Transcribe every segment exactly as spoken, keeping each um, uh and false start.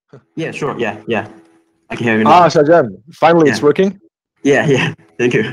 Yeah, sure. Yeah, yeah. I can hear you now. Ah, Xiaojian, finally yeah. it's working. Yeah, yeah. Thank you.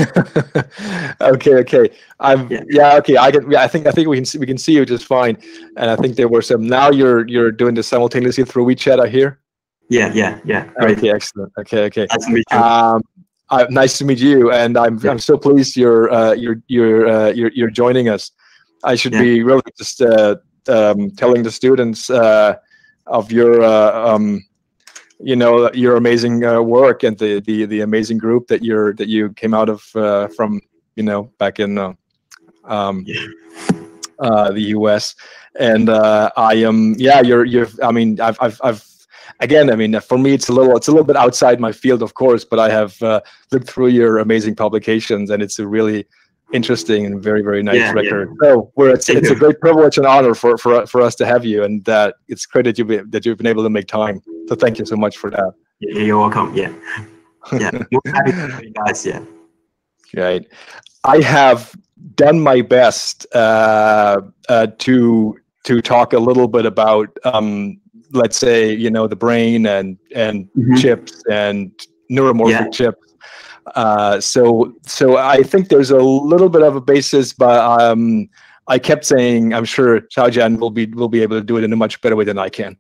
okay, okay. I'm yeah. yeah, okay. I can. Yeah, I think I think we can see, we can see you just fine. And I think there were some. Now you're you're doing this simultaneously through WeChat. I hear. Yeah, yeah, yeah. Great. Okay, excellent. Okay, okay. Nice to meet you. Um, uh, nice to meet you, and I'm yeah. I'm so pleased you're uh, you're you're uh, you're you're joining us. I should yeah. be really just uh, um, telling the students uh, of your. Uh, um, you know your amazing uh, work and the, the the amazing group that you're that you came out of uh, from you know back in uh, um, yeah. uh, the U S and uh, I am yeah you're you're I mean I've I've I've again I mean for me it's a little it's a little bit outside my field of course, but I have uh, looked through your amazing publications and it's a really interesting and very very nice yeah, record. Yeah. So we're it's, it's a great privilege and honor for for for us to have you, and that uh, it's great that you that you've been able to make time. So thank you so much for that. Yeah, you're welcome. Yeah, yeah. We're happy to have you guys. Yeah. Right. I have done my best uh, uh, to to talk a little bit about um, let's say you know the brain and and mm-hmm. chips and neuromorphic yeah. chips. Uh, so, so I think there's a little bit of a basis, but um, I kept saying I'm sure Xiaojian will be will be able to do it in a much better way than I can.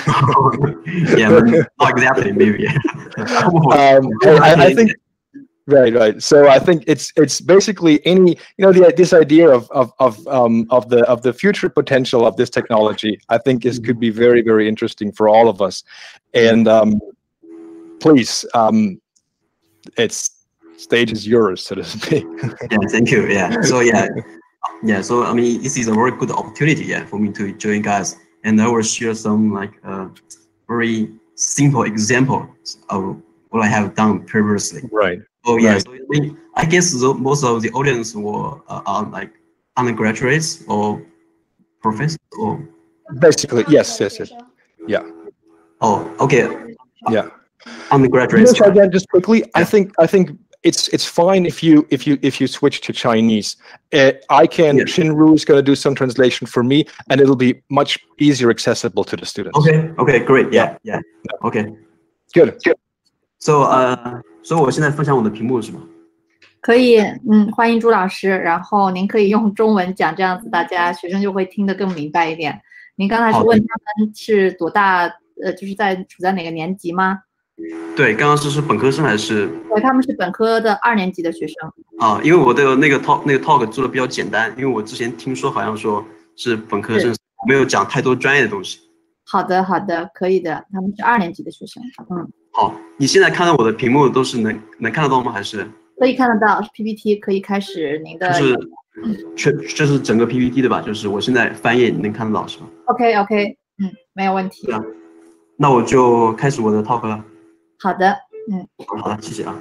yeah, not exactly, maybe. um, I, I think right, right. So I think it's it's basically any you know the this idea of of of um of the of the future potential of this technology. I think is could be very very interesting for all of us, and um, please. Um, It's stage is yours, so to speak. yeah, thank you. Yeah. So yeah, yeah. So I mean, this is a very good opportunity, yeah, for me to join guys, and I will share some like uh, very simple examples of what I have done previously. Right. Oh yeah. Right. So I, mean, I guess the, most of the audience were uh, are like undergraduates or professors or. Basically, yes, yes, yes. Yeah. Oh, okay. Yeah. Undergraduates. You know, again, just quickly, yeah. I think I think it's it's fine if you if you if you switch to Chinese. Uh, I can yeah. Xinru is going to do some translation for me, and it'll be much easier accessible to the students. Okay. Okay. Great. Yeah. Yeah. yeah. Okay. Good. Good. So 呃，所以我现在分享我的屏幕是吗？ 可以，嗯，欢迎朱老师。然后您可以用中文讲，这样子大家学生就会听得更明白一点。您刚才是问他们是多大？呃，就是在处在哪个年级吗？ 对，刚刚是是本科生还是？ 对，他们是本科的二年级的学生。 啊，因为我的那个 talk 那个 talk 做的比较简单，因为我之前听说好像说是本科生，没有讲太多专业的东西。 好的，好的，可以的，他们是二年级的学生。嗯。 好，你现在看到我的屏幕都是能能看得到吗？还是？ 可以看得到 P P T， 可以开始您的。 就是全这是整个 P P T 对吧？就是我现在翻页，你能看得到是吧 ？OK OK， 嗯，没有问题。 对啊，那我就开始我的 talk 了。 好的，嗯。 好的，谢谢啊。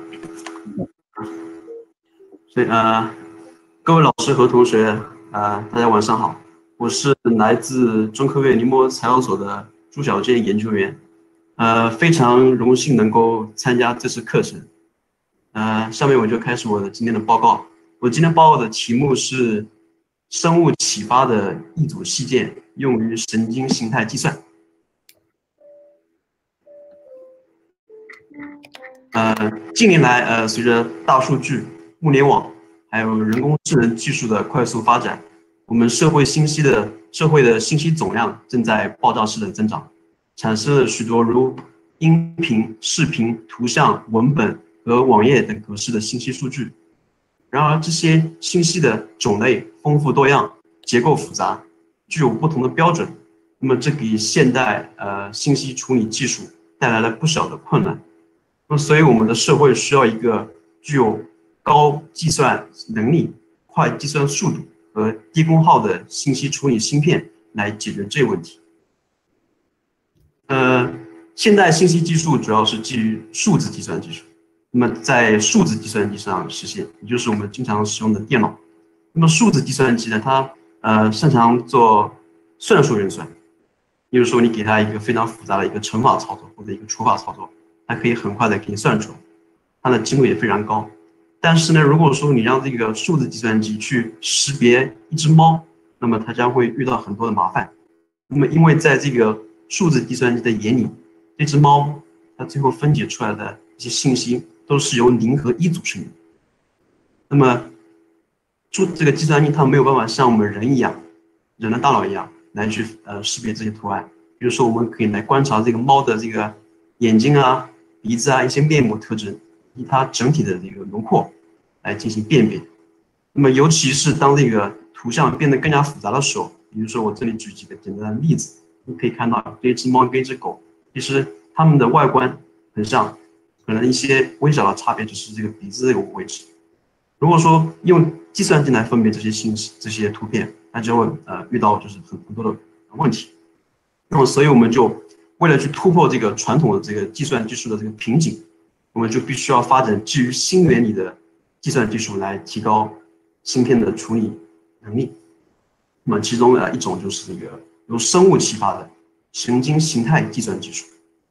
所以呃，各位老师和同学，呃，大家晚上好，我是来自中科院宁波材料所的朱小健研究员，呃，非常荣幸能够参加这次课程。呃，下面我就开始我的今天的报告。我今天报告的题目是生物启发的一组细件用于神经形态计算。呃，近年来，呃，随着大数据、物联网还有人工智能技术的快速发展，我们社会信息的社会的信息总量正在爆炸式的增长，产生了许多如音频、视频、图像、文本和网页等格式的信息数据。然而，这些信息的种类丰富多样，结构复杂，具有不同的标准。那么，这给现代呃信息处理技术带来了不小的困难。那么，所以我们的社会需要一个具有高计算能力、快计算速度和低功耗的信息处理芯片来解决这个问题。呃，现代信息技术主要是基于数字计算技术。那么在数字计算机上实现，也就是我们经常使用的电脑。那么数字计算机呢，它呃擅长做算术运算，比如说你给它一个非常复杂的一个乘法操作或者一个除法操作，它可以很快的给你算出来，它的精度也非常高。但是呢，如果说你让这个数字计算机去识别一只猫，那么它将会遇到很多的麻烦。那么因为在这个数字计算机的眼里， 这只猫它最后分解出来的一些信息都是由零和一组成的。那么，就这个计算机它没有办法像我们人一样，人的大脑一样来去呃识别这些图案。比如说，我们可以来观察这个猫的这个眼睛啊、鼻子啊一些面部特征，以它整体的这个轮廓来进行辨别。那么，尤其是当这个图像变得更加复杂的时候，比如说我这里举几个简单的例子，你可以看到这只猫跟一只狗，其实它们的外观很像，可能一些微小的差别只是这个鼻子这个位置。如果说用计算机来分别这些信息、这些图片，那就会呃遇到就是很很多的问题。那么，所以我们就为了去突破这个传统的这个计算技术的这个瓶颈，我们就必须要发展基于新原理的计算技术来提高芯片的处理能力。那么，其中的一种就是这个由生物启发的神经形态计算技术。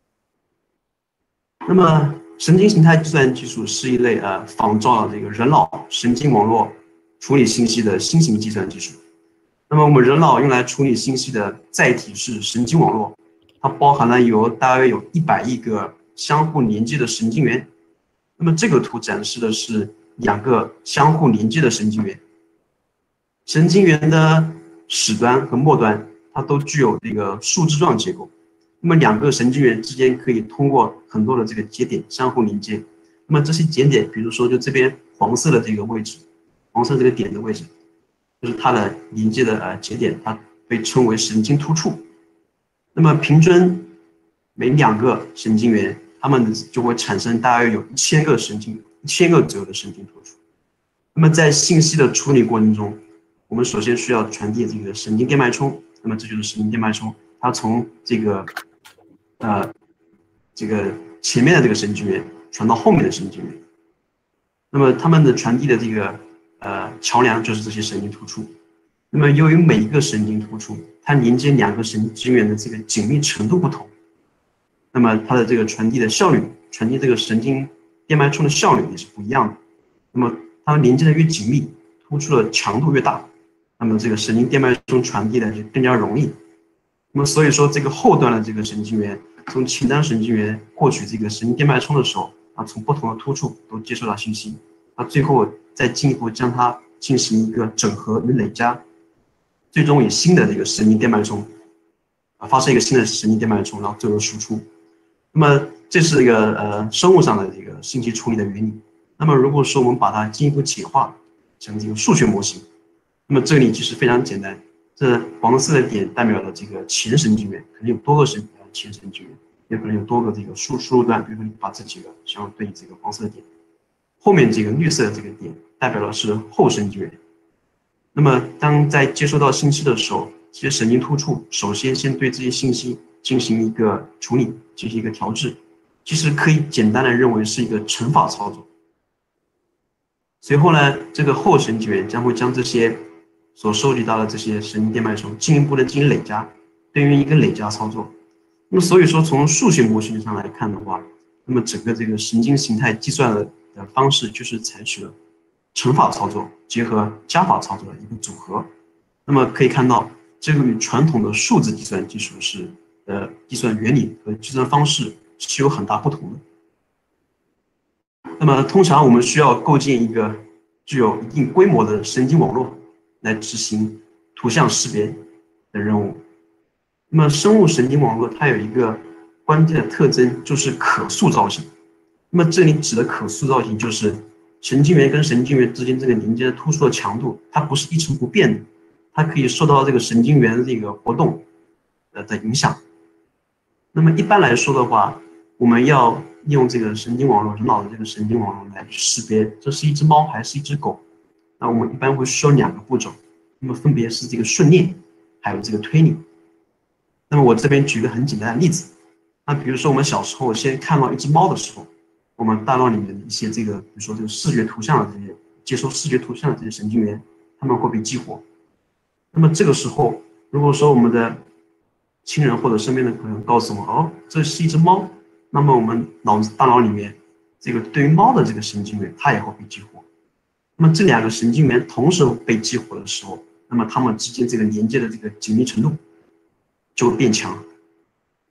那么，神经形态计算技术是一类呃仿照了这个人脑神经网络处理信息的新型计算技术。那么我们人脑用来处理信息的载体是神经网络，它包含了有大约有一百亿个相互连接的神经元。那么这个图展示的是两个相互连接的神经元，神经元的始端和末端它都具有这个树枝状结构。那么两个神经元之间可以通过很多的这个节点相互连接。那么这些节点，比如说就这边黄色的这个位置，黄色这个点的位置，就是它的连接的呃节点，它被称为神经突触。那么平均每两个神经元，它们就会产生大约有一千个神经，一千个左右的神经突触。那么在信息的处理过程中，我们首先需要传递这个神经电脉冲。那么这就是神经电脉冲，它从这个呃这个前面的这个神经元传到后面的神经元。那么它们的传递的这个呃桥梁就是这些神经突触。那么由于每一个神经突触它连接两个神经元的这个紧密程度不同，那么它的这个传递的效率，传递这个神经电脉冲的效率也是不一样的。那么它们连接的越紧密，突触的强度越大，那么这个神经电脉冲传递的就更加容易。那么所以说，这个后端的这个神经元从前端神经元获取这个神经电脉冲的时候，啊，从不同的突触都接收到信息，啊，最后再进一步将它进行一个整合与累加，最终以新的这个神经电脉冲，啊，发射一个新的神经电脉冲，然后最后输出。那么这是一个呃生物上的这个信息处理的原理。那么如果说我们把它进一步简化成这个数学模型，那么这里其实非常简单。这黄色的点代表了这个前神经元，可能有多个神前神经元，也可能有多个这个输输入端。比如说你把这几个相对这个黄色的点，后面这个绿色的这个点代表的是后神经元。那么当在接收到信息的时候，这些神经突触首先先对这些信息进行一个处理，进行一个调制，其实可以简单的认为是一个乘法操作。随后呢，这个后神经元将会将这些所收集到的这些神经电脉冲进一步的进行累加，对应一个累加操作。那么所以说，从数学模型上来看的话，那么整个这个神经形态计算的方式就是采取了乘法操作结合加法操作的一个组合。那么可以看到，这个与传统的数字计算技术是呃计算原理和计算方式是有很大不同的。那么通常我们需要构建一个具有一定规模的神经网络来执行图像识别的任务。那么生物神经网络它有一个关键的特征，就是可塑造性。那么这里指的可塑造性，就是神经元跟神经元之间这个连接的突触的强度，它不是一成不变的，它可以受到这个神经元的这个活动的影响。那么一般来说的话，我们要利用这个神经网络，人脑的这个神经网络来识别这是一只猫还是一只狗。那我们一般会需要两个步骤，那么分别是这个顺链，还有这个推理。那么我这边举个很简单的例子，那比如说我们小时候先看到一只猫的时候，我们大脑里面的一些这个，比如说这个视觉图像的这些接收视觉图像的这些神经元，它们会被激活。那么这个时候，如果说我们的亲人或者身边的朋友告诉我，哦，这是一只猫，那么我们脑子大脑里面这个对于猫的这个神经元，它也会被激活。那么这两个神经元同时被激活的时候，那么它们之间这个连接的这个紧密程度就会变强。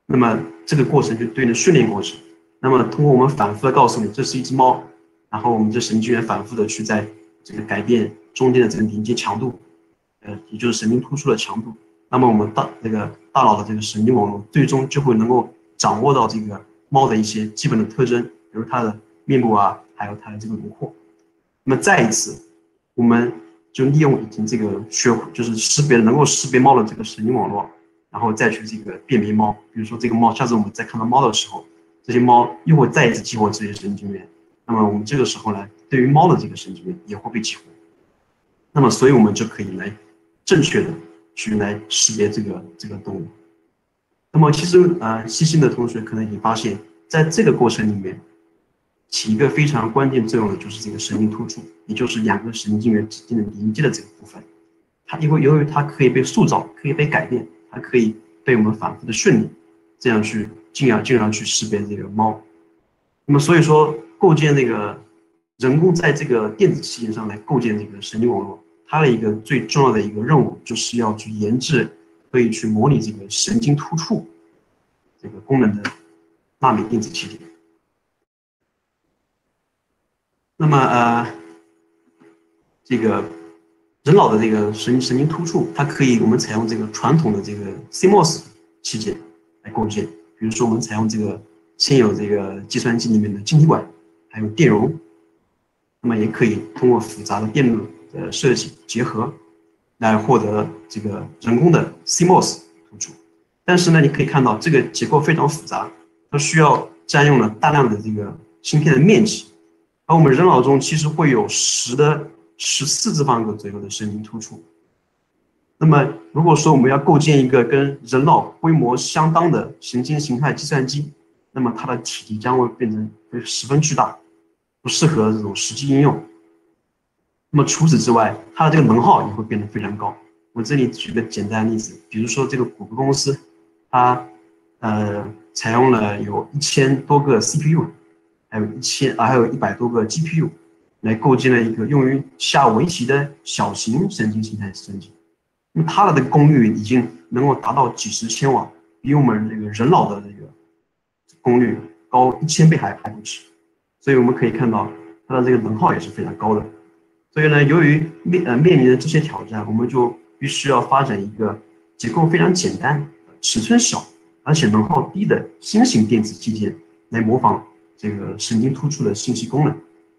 那么这个过程就对应的训练过程。那么通过我们反复的告诉你这是一只猫，然后我们这神经元反复的去在这个改变中间的这个连接强度，呃，也就是神经突触的强度。那么我们大这个大脑的这个神经网络最终就会能够掌握到这个猫的一些基本的特征，比如它的面部啊，还有它的这个轮廓。那么再一次，我们就利用已经这个学就是识别能够识别猫的这个神经网络，然后再去这个辨别猫。比如说这个猫，下次我们再看到猫的时候，这些猫又会再一次激活这些神经元。那么我们这个时候呢，对于猫的这个神经元也会被激活。那么所以我们就可以来正确的去来识别这个这个动物。那么其实呃，细心的同学可能已经发现，在这个过程里面，起一个非常关键作用的就是这个神经突触，也就是两个神经元之间的连接的这个部分。它因为由于它可以被塑造，可以被改变，它可以被我们反复的训练，这样去进而进而去识别这个猫。那么所以说，构建这个人工在这个电子器件上来构建这个神经网络，它的一个最重要的一个任务就是要去研制可以去模拟这个神经突触这个功能的纳米电子器件。那么呃，这个人脑的这个神神经突触，它可以我们采用这个传统的这个 C M O S 器件来构建，比如说我们采用这个现有这个计算机里面的晶体管，还有电容，那么也可以通过复杂的电路的设计结合，来获得这个人工的 C M O S 突触。但是呢，你可以看到这个结构非常复杂，它需要占用了大量的这个芯片的面积。而我们人脑中其实会有十的十四次方个左右的神经突触。那么，如果说我们要构建一个跟人脑规模相当的神经形态计算机，那么它的体积将会变成会十分巨大，不适合这种实际应用。那么除此之外，它的这个能耗也会变得非常高。我这里举个简单的例子，比如说这个谷歌公司，它呃采用了有一千多个 C P U。还有一千啊，还有一百多个 G P U， 来构建了一个用于下围棋的小型神经形态计算机。那么它的这个功率已经能够达到几十千瓦，比我们这个人脑的这个功率高一千倍还还不止。所以我们可以看到它的这个能耗也是非常高的。所以呢，由于面呃面临的这些挑战，我们就必须要发展一个结构非常简单、尺寸小而且能耗低的新型电子器件来模仿这个神经突触的信息功能。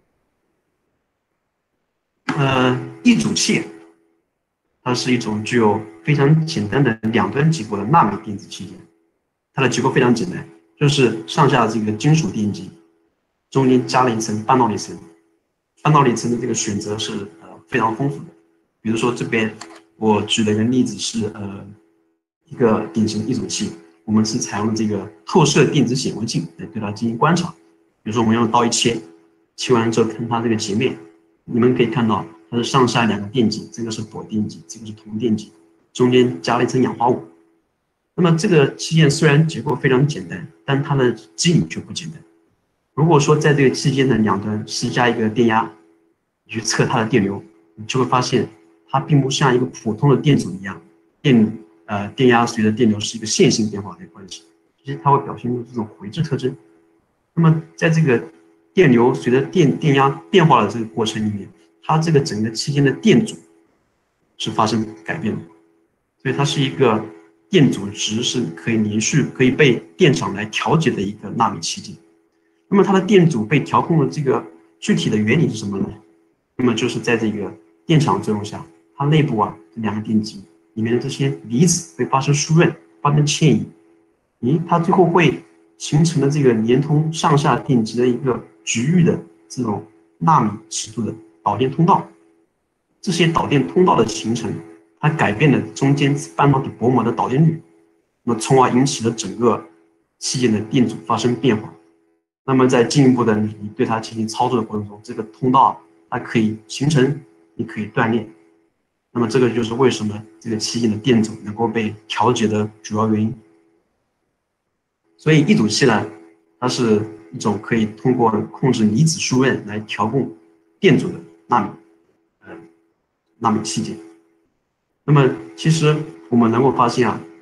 呃，一组器，它是一种具有非常简单的两端结构的纳米电子器件。它的结构非常简单，就是上下这个金属电极，中间加了一层半导体层。半导体层的这个选择是呃非常丰富的。比如说这边我举了一个例子是呃一个典型的一组器，我们是采用了这个透射电子显微镜来对它进行观察。比如说我们用刀一切，切完之后看它这个截面，你们可以看到它是上下两个电极，这个是铂电极，这个是铜电极，中间加了一层氧化物。那么这个器件虽然结构非常简单，但它的机理却不简单。如果说在这个器件的两端施加一个电压，你去测它的电流，你就会发现它并不像一个普通的电阻一样，电呃电压随着电流是一个线性变化的关系，其实它会表现出这种回质特征。那么在这个电流随着电电压变化的这个过程里面，它这个整个器件的电阻是发生改变的，所以它是一个电阻值是可以连续可以被电场来调节的一个纳米器件。那么它的电阻被调控的这个具体的原理是什么呢？那么就是在这个电场作用下，它内部啊这两个电极里面的这些离子会发生疏润，发生迁移，咦，它最后会形成了这个连通上下电极的一个局域的这种纳米尺度的导电通道。这些导电通道的形成，它改变了中间半导体薄膜的导电率，那么从而引起了整个器件的电阻发生变化。那么在进一步的你对它进行操作的过程中，这个通道它可以形成，也可以断裂。那么这个就是为什么这个器件的电阻能够被调节的主要原因。所以一组器呢，它是一种可以通过控制离子疏润来调控电阻的纳米呃纳米器件。那么其实我们能够发现啊，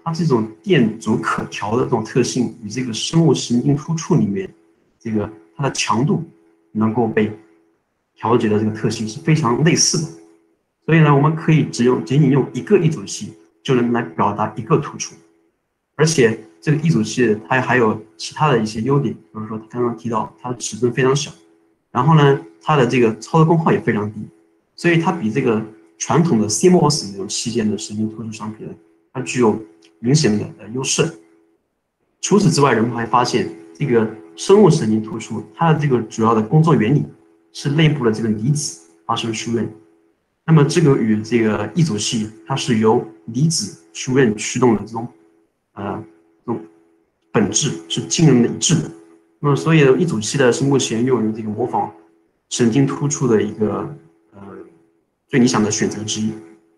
它这种电阻可调的这种特性与这个生物神经突触里面这个它的强度能够被调节的这个特性是非常类似的。所以呢，我们可以只用仅仅用一个异阻器就能来表达一个突触，而且这个异阻器它还有其他的一些优点，比如说刚刚提到它的尺寸非常小，然后呢，它的这个操作功耗也非常低，所以它比这个传统的 C M O S 这种器件的神经突触相比呢，它具有明显的呃优势。除此之外，人们还发现这个生物神经突触它的这个主要的工作原理是内部的这个离子发生疏韧。那么这个与这个异阻器它是由离子疏韧驱动的这种呃这种本质是惊人的一致的。那么所以异阻器呢是目前用于这个模仿神经突触的一个呃最理想的选择之一。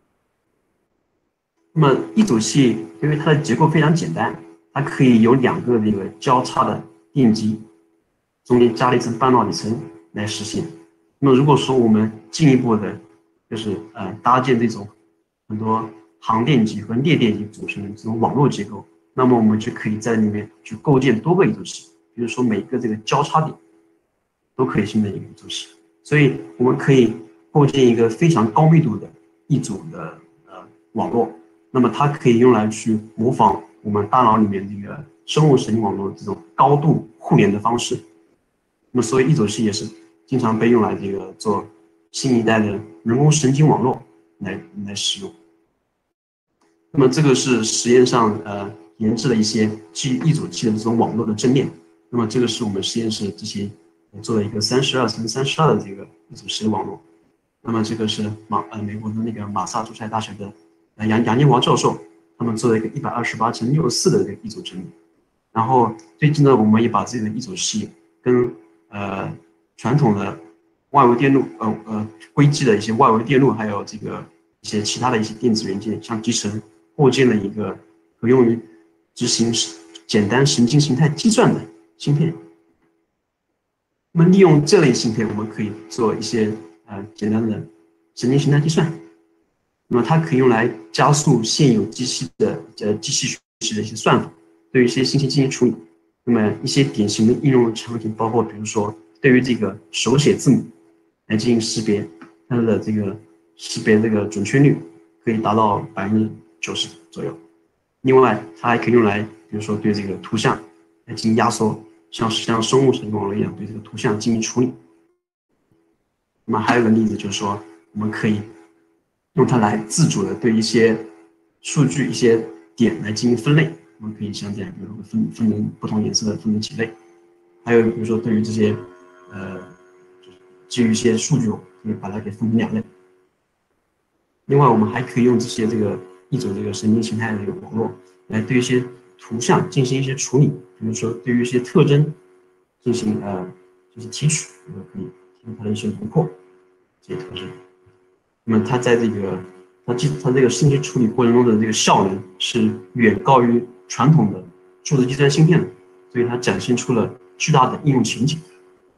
那么异阻器因为它的结构非常简单，它可以有两个这个交叉的电极，中间加了一层半导体层来实现。那么如果说我们进一步的就是呃搭建这种很多航电极和裂电极组成的这种网络结构，那么我们就可以在里面去构建多个异阻器，比如说每个这个交叉点都可以形成一个异阻器，所以我们可以构建一个非常高密度的异阻的呃网络，那么它可以用来去模仿我们大脑里面这个生物神经网络这种高度互联的方式。那么所以异阻器也是经常被用来这个做新一代的人工神经网络来来使用。那么这个是实验上呃研制了一些基于异阻器的这种网络的阵列。那么这个是我们实验室之前做了一个三十二乘三十二的这个异阻器的网络。那么这个是马呃美国的那个马萨诸塞大学的呃杨杨建华教授，他们做了一个一百二十八乘六十四的这个异阻阵列。然后最近呢，我们也把这个异阻器跟呃传统的外围电路呃呃硅基的一些外围电路，还有这个一些其他的一些电子元件相集成，构建了一个可用于执行简单神经形态计算的芯片。那么利用这类芯片，我们可以做一些呃简单的神经形态计算。那么它可以用来加速现有机器的呃机器学习的一些算法，对于一些信息进行处理。那么一些典型的应用场景包括，比如说对于这个手写字母来进行识别，它的这个识别这个准确率可以达到百分之九十左右。另外，它还可以用来，比如说对这个图像来进行压缩，像像生物神经网络一样对这个图像进行处理。那么还有一个例子就是说，我们可以用它来自主的对一些数据、一些点来进行分类。我们可以像这样，比如说分分成不同颜色的分成几类。还有比如说对于这些呃基于一些数据，可以把它给分成两类。另外，我们还可以用这些这个一种这个神经形态的这个网络来对一些图像进行一些处理，比如说对于一些特征进行呃进行提取，我们可以提出它的一些轮廓这些特征。那么它在这个它记它这个信息处理过程中的这个效能是远高于传统的数字计算芯片的，所以它展现出了巨大的应用前景。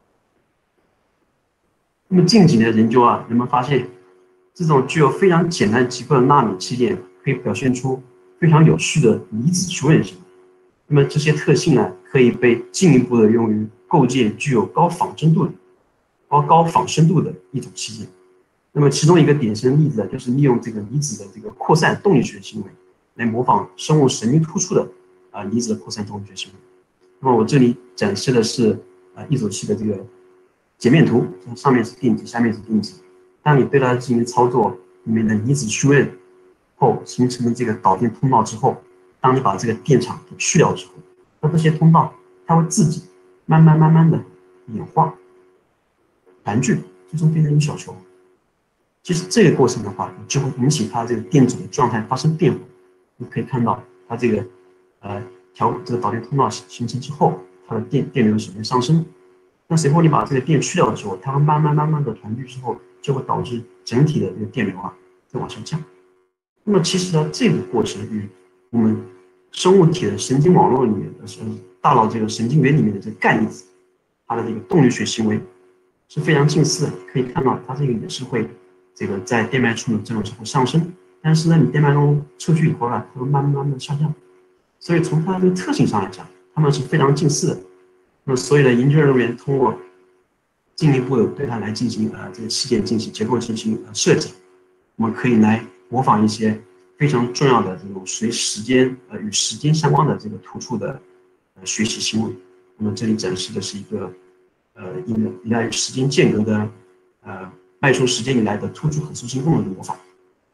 那么近几年的研究啊，人们发现这种具有非常简单结构的纳米器件可以表现出非常有序的离子疏韧性。那么这些特性呢，可以被进一步的用于构建具有高仿真度的、高高仿深度的一种器件。那么其中一个典型的例子呢，就是利用这个离子的这个扩散动力学行为来模仿生物神经突触的啊、呃、离子的扩散动力学行为。那么我这里展示的是啊、呃、异阻器的这个截面图，上面是电极，下面是电极。当你对它进行操作，里面的离子疏韧后形成的这个导电通道之后，当你把这个电场给去掉之后，那这些通道它会自己慢慢慢慢的演化盘踞，最终变成一个小球。其实这个过程的话，就会引起它这个电阻的状态发生变化。你可以看到它这个呃调这个导电通道形成之后，它的电电流首先上升。那随后你把这个电去掉的时候，它会慢慢慢慢的团聚之后，就会导致整体的这个电流啊在往下降。那么其实呢，这个过程与我们生物体的神经网络里面的大脑这个神经元里面的这个钙离子，它的这个动力学行为是非常近似的。可以看到它这个也是会这个在电脉触的作用之后上升，但但是呢，你电脉冲出去以后呢，它会慢慢慢慢下降。所以从它的这个特性上来讲，它们是非常近似的。那么所以呢，研究人员通过进一步的对它来进行呃这个器件进行结构进行呃设计，我们可以来模仿一些非常重要的这种随时间呃与时间相关的这个突触的呃学习行为。那么这里展示的是一个呃依依赖于时间间隔的呃脉冲时间以来的突触可塑性功能的模仿。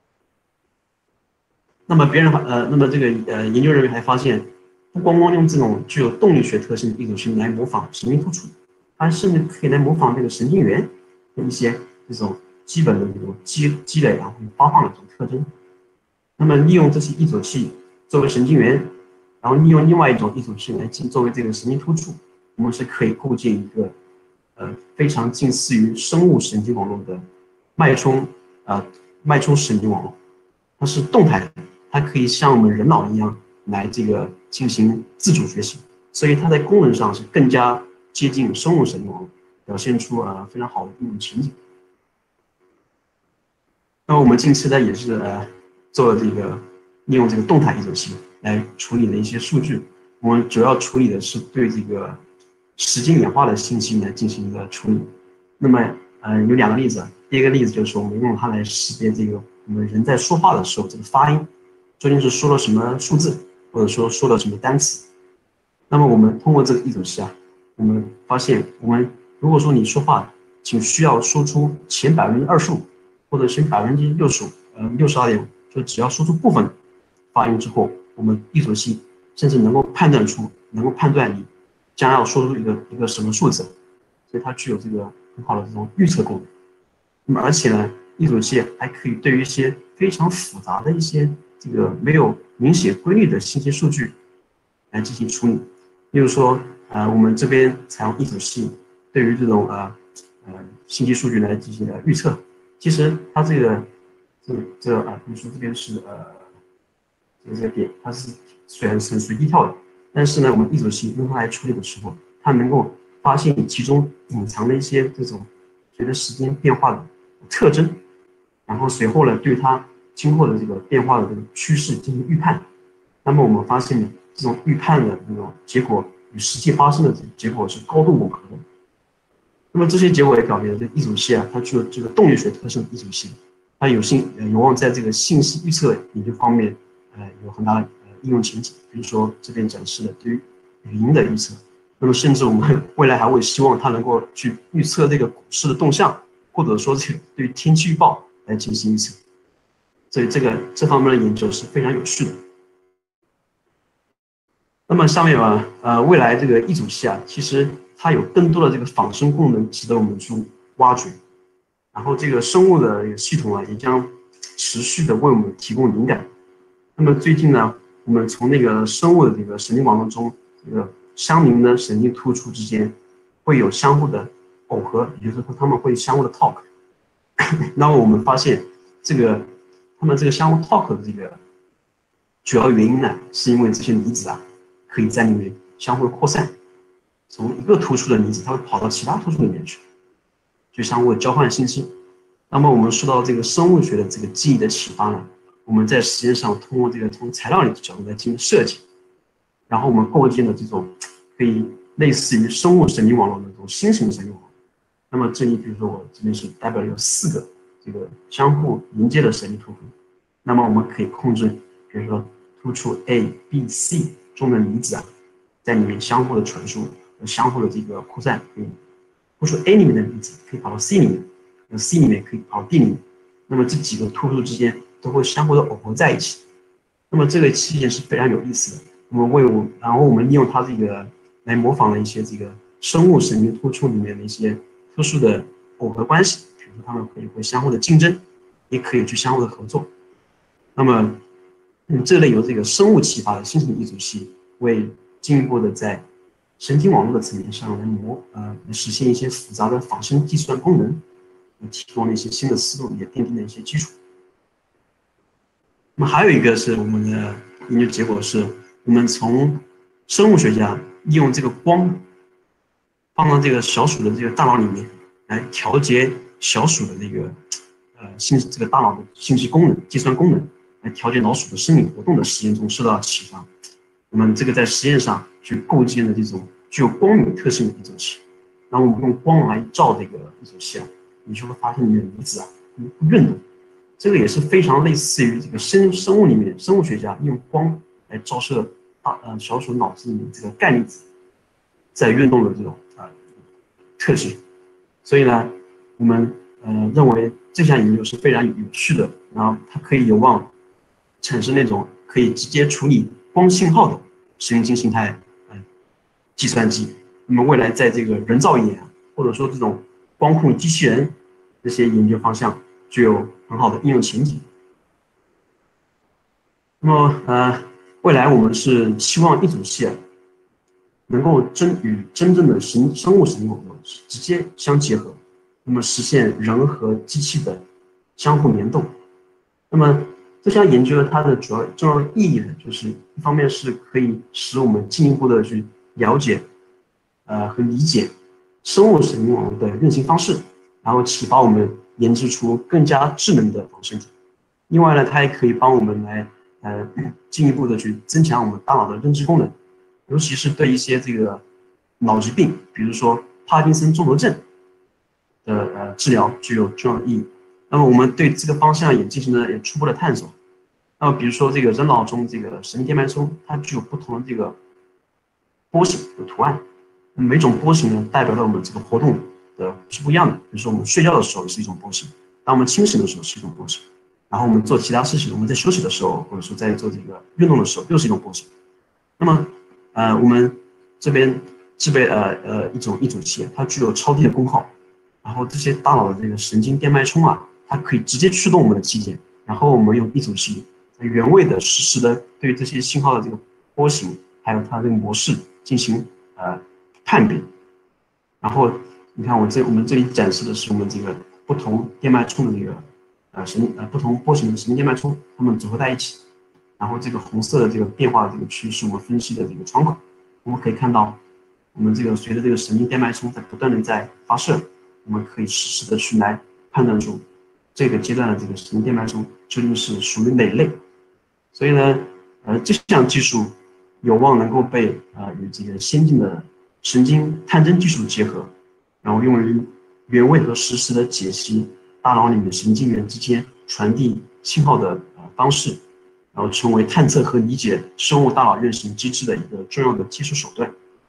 那么别人呃那么这个呃研究人员还发现，不光光用这种具有动力学特性的一种性来模仿神经突触，它甚至可以来模仿这个神经元的一些这种基本的这种积积累啊或者发放的这种特征。那么利用这些异走器作为神经元，然后利用另外一种异走器来进作为这个神经突触，我们是可以构建一个呃非常近似于生物神经网络的脉冲呃脉冲神经网络，它是动态的，它可以像我们人脑一样来这个进行自主学习，所以它在功能上是更加接近生物神经网络，表现出呃非常好的应用情景。那么我们近期呢也是呃做了这个利用这个动态异走器来处理的一些数据，我们主要处理的是对这个时间演化的信息来进行一个处理。那么呃有两个例子，第一个例子就是我们用它来识别这个我们人在说话的时候这个发音究竟是说了什么数字，或者说说了什么单词。那么我们通过这个异走器啊，我们发现我们如果说你说话仅需要说出前百分之二十五，或者前百分之六十五，呃六十二点五，就只要说出部分发音之后，我们异走器甚至能够判断出，能够判断你将要说出一个一个什么数字，所以它具有这个很好的这种预测功能。那么而且呢，异走器还可以对于一些非常复杂的一些这个没有明显规律的信息数据来进行处理。例如说，呃，我们这边采用异走器对于这种呃呃信息数据来进行的预测，其实它这个这这啊，比如说这边是呃这个这个点，它是虽然是随机跳的，但是呢，我们异走器用它来处理的时候，它能够发现其中隐藏的一些这种随着时间变化的特征，然后随后呢，对它今后的这个变化的这个趋势进行预判。那么我们发现这种预判的这种结果与实际发生的结果是高度吻合的。那么这些结果也表明了这异走器啊，它具有这个动力学特性的异走器，它有信有望在这个信息预测研究方面，呃，有很大的呃应用前景。比如说这边展示的对于语音的预测，那么甚至我们未来还会希望它能够去预测这个股市的动向，或者说这个对于天气预报来进行预测。所以这个这方面的研究是非常有趣的。那么下面吧，呃，未来这个异走器啊，其实它有更多的这个仿生功能值得我们去挖掘。然后这个生物的这个系统啊，也将持续的为我们提供灵感。那么最近呢，我们从那个生物的这个神经网络中，这个相邻的神经突触之间会有相互的耦合，也就是说它们会相互的 talk。那么我们发现，这个它们这个相互 talk 的这个主要原因呢，是因为这些离子啊，可以在里面相互扩散，从一个突触的离子，它会跑到其他突触里面去，就相互交换信息。那么我们受到这个生物学的这个记忆的启发呢，我们在实验上通过这个从材料理的角度来进行设计，然后我们构建了这种可以类似于生物神经网络的这种新型神经网络。那么这里比如说我这边是代表了有四个这个相互连接的神经突触，那么我们可以控制，比如说突触 A、B、C 中的离子啊，在里面相互的传输、相互的这个扩散。嗯，突触 A 里面的离子可以跑到 C 里面，那 C 里面可以跑到 D 里面。那么这几个突触之间都会相互的耦合在一起。那么这个器件是非常有意思的。我们为我，然后我们利用它这个来模仿了一些这个生物神经突触里面的一些特殊的耦合关系，比如说它们可以会相互的竞争，也可以去相互的合作。那么，嗯，这类由这个生物启发的新型异走器，为进一步的在神经网络的层面上来模呃来实现一些复杂的仿生计算功能，提供了一些新的思路，也奠定了一些基础。那么还有一个是我们的研究结果是，我们从生物学家利用这个光放到这个小鼠的这个大脑里面，来调节小鼠的这个呃信这个大脑的信息功能、计算功能。 来调节老鼠的生理活动的实验中受到启发。我们这个在实验上去构建了这种具有光敏特性的一种器，然后我们用光来照这个一种器啊，你就会发现里面的离子啊运动。这个也是非常类似于这个生生物里面生物学家用光来照射大呃小鼠脑子里面这个钙离子在运动的这种啊、呃、特性。所以呢，我们呃认为这项研究是非常有趣的，然后它可以有望产生那种可以直接处理光信号的神经形态呃计算机。那么未来在这个人造眼或者说这种光控机器人这些研究方向具有很好的应用前景。那么呃，未来我们是希望一组系能够真与真正的神生物神经网络直接相结合，那么实现人和机器的相互联动。那么这项研究它的主要重要的意义呢，就是一方面是可以使我们进一步的去了解，呃和理解生物神经网络的运行方式，然后启发我们研制出更加智能的仿生体。另外呢，它也可以帮我们来呃进一步的去增强我们大脑的认知功能，尤其是对一些这个脑疾病，比如说帕金森综合症的呃治疗具有重要的意义。那么我们对这个方向也进行了也初步的探索。那么比如说这个人脑中这个神经电脉冲，它具有不同的这个波形的图案，每种波形呢代表了我们这个活动的是不一样的。比如说我们睡觉的时候是一种波形，当我们清醒的时候是一种波形，然后我们做其他事情，我们在休息的时候，或者说在做这个运动的时候，又是一种波形。那么呃我们这边制备呃呃一种一种器，它具有超低的功耗，然后这些大脑的这个神经电脉冲啊，它可以直接驱动我们的器件，然后我们用一组器原位的实时的对这些信号的这个波形还有它这个模式进行呃判别。然后你看我这我们这里展示的是我们这个不同电脉冲的这个呃神呃不同波形的神经电脉冲，它们组合在一起，然后这个红色的这个变化的这个区是我们分析的这个窗口。我们可以看到，我们这个随着这个神经电脉冲在不断的在发射，我们可以实时的去来判断出这个阶段的这个神经电脉冲究竟是属于哪类。所以呢，呃，这项技术有望能够被呃与这个先进的神经探针技术结合，然后用于原位和实时的解析大脑里面神经元之间传递信号的呃方式，然后成为探测和理解生物大脑运行机制的一个重要的技术手段。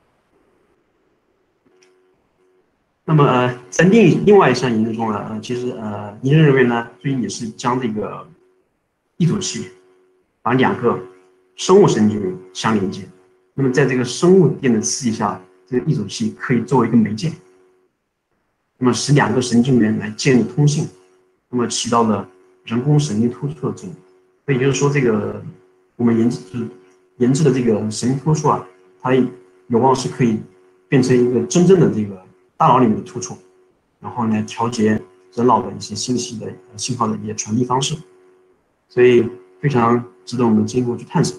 那么呃，在另另外一项研究中呢，呃，其实呃，研究人员呢最近也是将这个一组器把两个生物神经元相连接，那么在这个生物电的刺激下，这个一组器可以作为一个媒介，那么使两个神经元来建立通信，那么起到了人工神经突触的作用。所以也就是说，这个我们研制就是研制的这个神经突触啊，它有望是可以变成一个真正的这个大脑里面的突触，然后来调节人脑的一些信息的信号的一些传递方式，所以非常值得我们进一步去探索。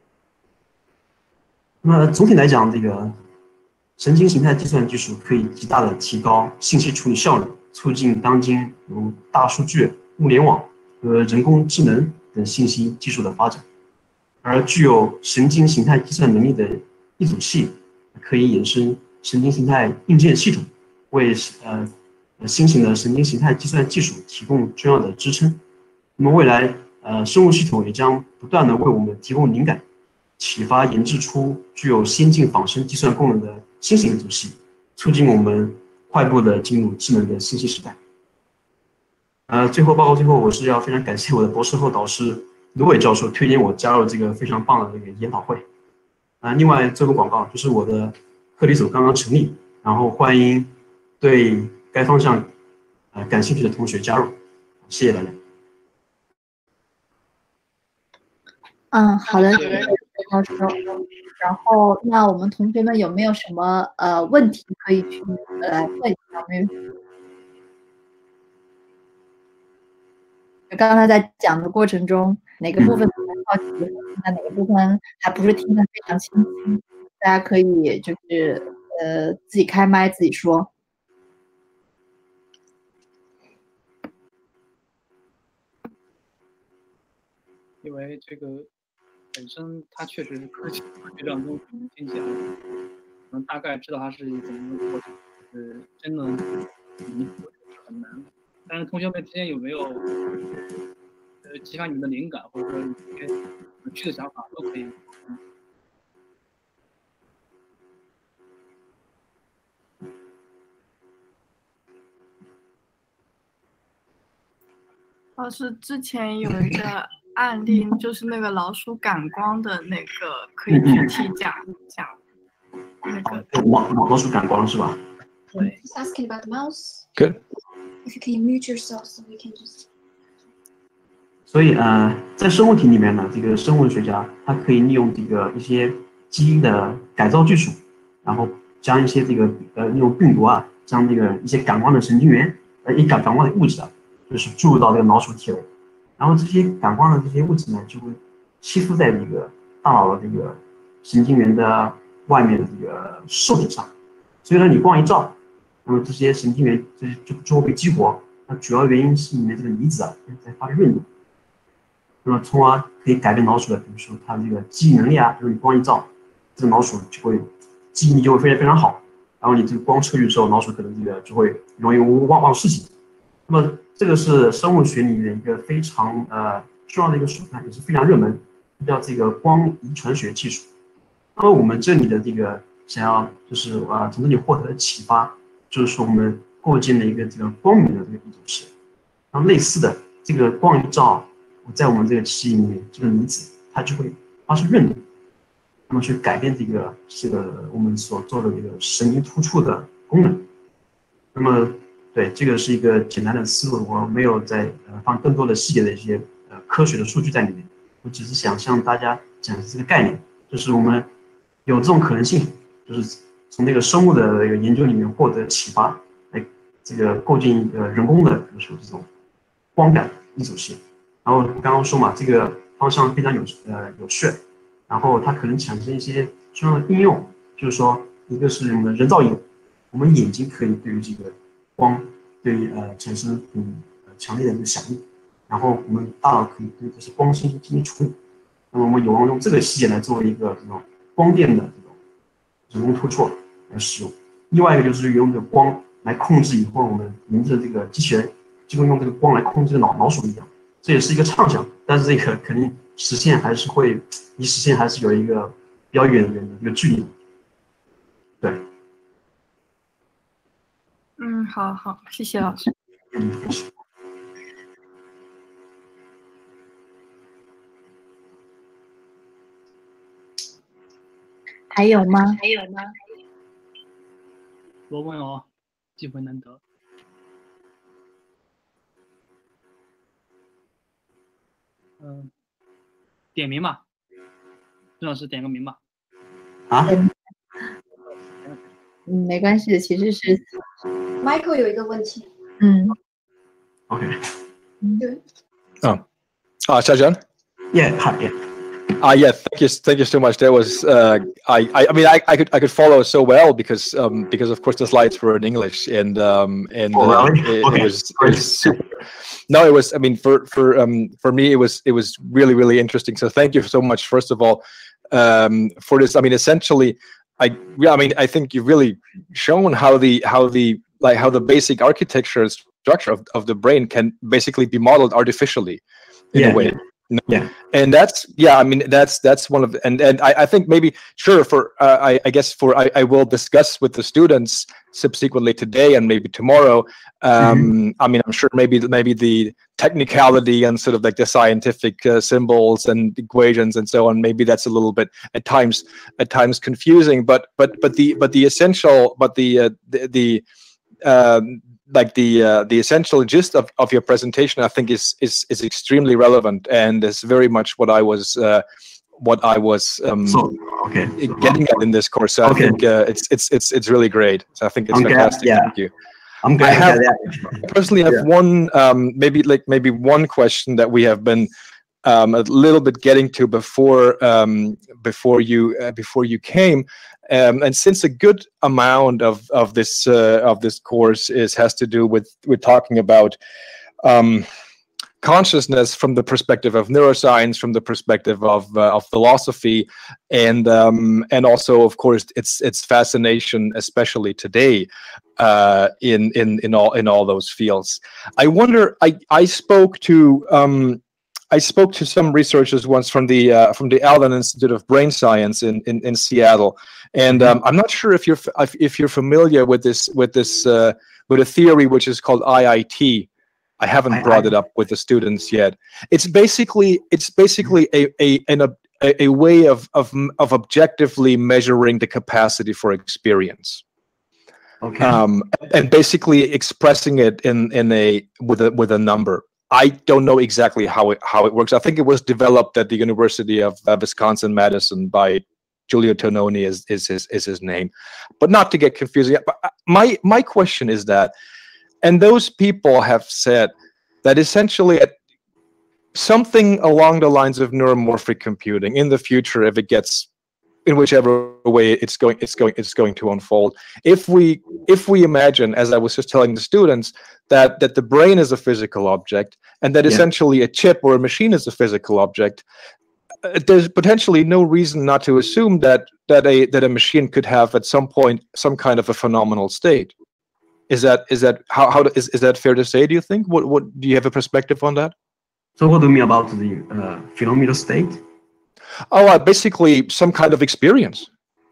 那么总体来讲，这个神经形态计算技术可以极大的提高信息处理效率，促进当今如大数据、物联网和人工智能等信息技术的发展。而具有神经形态计算能力的一组器，可以衍生神经形态硬件系统，为呃新型的神经形态计算技术提供重要的支撑。那么未来，呃，生物系统也将不断的为我们提供灵感，启发研制出具有先进仿生计算功能的新型一组系，促进我们快步的进入智能的信息时代。呃，最后报告最后，我是要非常感谢我的博士后导师卢伟教授推荐我加入这个非常棒的这个研讨会。啊、呃，另外做个广告，就是我的课题组刚刚成立，然后欢迎对该方向呃感兴趣的同学加入，谢谢大家。 嗯，好的，谢谢教授。然后，那我们同学们有没有什么呃问题可以去来问一下？没有。刚才在讲的过程中，哪个部分好奇，那哪个部分还不是听得非常清晰？大家可以就是呃自己开麦自己说。 因为这个本身它确实是科学学长中听起来，能大概知道它是怎么一个过程，是真的理解是很难的。但是同学们之间有没有呃激发你们的灵感，或者说一些有趣的想法都可以。嗯老师之前有一个案例，就是那个老鼠感光的那个，可以具体讲讲那个。 老老鼠感光是吧？ 对。 Just asking about the mouse. Good. If you can mute yourself, so we can just. 所以呃，在生物体里面呢，这个生物学家他可以利用这个一些基因的改造技术，然后将一些这个呃利用病毒啊，将这个一些感光的神经元呃一感感光的物质啊。就是注入到这个老鼠体内，然后这些感光的这些物质呢，就会吸附在这个大脑的这个神经元的外面的这个受体上，所以呢，你光一照，那么这些神经元这就就会被激活。那主要原因是里面这个离子啊在发生运动，那么从而可以改变老鼠的，比如说它这个记忆能力啊，就是你光一照，这个老鼠就会记忆力就会非常非常好，然后你这个光测距的时候，老鼠可能这个就会容易忘忘事情。那么这个是生物学里面一个非常呃重要的一个手段，也是非常热门，叫这个光遗传学技术。那么我们这里的这个想要就是啊、呃、从这里获得的启发，就是说我们构建了一个这个光明的这个一种实验。然后类似的这个光一照，在我们这个记忆里面，这个离子它就会发生运动，那么去改变这个这个我们所做的这个神经突触的功能。那么对，这个是一个简单的思路，我没有在呃放更多的细节的一些呃科学的数据在里面，我只是想向大家讲这个概念，就是我们有这种可能性，就是从那个生物的这个研究里面获得启发，来这个构建一个人工的，比如说这种光感一组系。然后刚刚说嘛，这个方向非常有呃有趣，然后它可能产生一些重要的应用，就是说一个是我们的人造眼，我们眼睛可以对于这个光对于呃产生很强烈的一个响应，然后我们大脑可以对这些光信息进行处理。那么我们有望用这个细节来作为一个这种光电的这种人工突触来使用。另外一个就是用这个光来控制以后我们人的这个机器人，就用这个光来控制老老鼠一样，这也是一个畅想，但是这个肯定实现还是会离实现还是有一个比较远远的一个距离。对。 嗯，好好，谢谢老师。 嗯， 还有吗？ 还有吗？多问哦，机会难得。嗯，点名吧，郑老师点个名吧。 啊？ 嗯，没关系的，其实是 Michael 有一个问题。 嗯 ，OK。 对。 Oh, ah, Xiaojian. Yeah, hi, yeah. Ah, uh, yeah. Thank you, thank you so much. That was, uh, I, I, I mean, I, I could, I could follow so well because, um, because of course the slides were in English, and, um, and oh, really? uh, it, okay. it was, it was super. No, it was. I mean, for, for, um, for me, it was, it was really, really interesting. So thank you so much, first of all, um, for this. I mean, essentially, I, yeah, I mean, I think you've really shown how the, how the, like, how the basic architecture and structure of, of the brain can basically be modeled artificially, in yeah, a way. Yeah. No. Yeah, and that's yeah. I mean, that's that's one of the, and and I, I think maybe sure for uh, I I guess for I, I will discuss with the students subsequently today and maybe tomorrow. Um, mm-hmm. I mean, I'm sure maybe maybe the technicality and sort of like the scientific uh, symbols and equations and so on. Maybe that's a little bit at times at times confusing. But but but the but the essential but the uh, the, the um, like the uh, the essential gist of, of your presentation, I think is is is extremely relevant and is very much what I was uh, what I was um, so, okay. getting at in this course. So okay. I think uh, it's it's it's it's really great. So I think it's I'm fantastic. Glad, yeah. Thank you. I'm glad. I have, that. I personally have yeah. one um, maybe like maybe one question that we have been um, a little bit getting to before um, before you uh, before you came. Um, and since a good amount of of this uh, of this course is has to do with with talking about um, consciousness from the perspective of neuroscience, from the perspective of uh, of philosophy, and um, and also, of course, its its fascination, especially today, uh, in in in all in all those fields. I wonder. I I spoke to. Um, I spoke to some researchers once from the uh, from the Allen Institute of Brain Science in in, in Seattle, and um, I'm not sure if you're if, if you're familiar with this with this uh, with a theory which is called I I T. I haven't I, brought I, it up with the students yet. It's basically it's basically a a an, a, a way of of of objectively measuring the capacity for experience. Okay. Um, and basically expressing it in in a with a with a number. I don't know exactly how it how it works. I think it was developed at the University of uh, Wisconsin-Madison by Giulio Tononi is is his is his name, but not to get confusing. But my my question is that, and those people have said that essentially something along the lines of neuromorphic computing in the future, if it gets in whichever way it's going it's going it's going to unfold, if we if we imagine, as I was just telling the students, that that the brain is a physical object and that yeah. essentially a chip or a machine is a physical object, uh, there's potentially no reason not to assume that that a that a machine could have at some point some kind of a phenomenal state. Is that is that how how is is that fair to say? Do you think? What what do you have a perspective on that? So what do you mean about the uh, phenomenal state? Oh, uh, basically some kind of experience.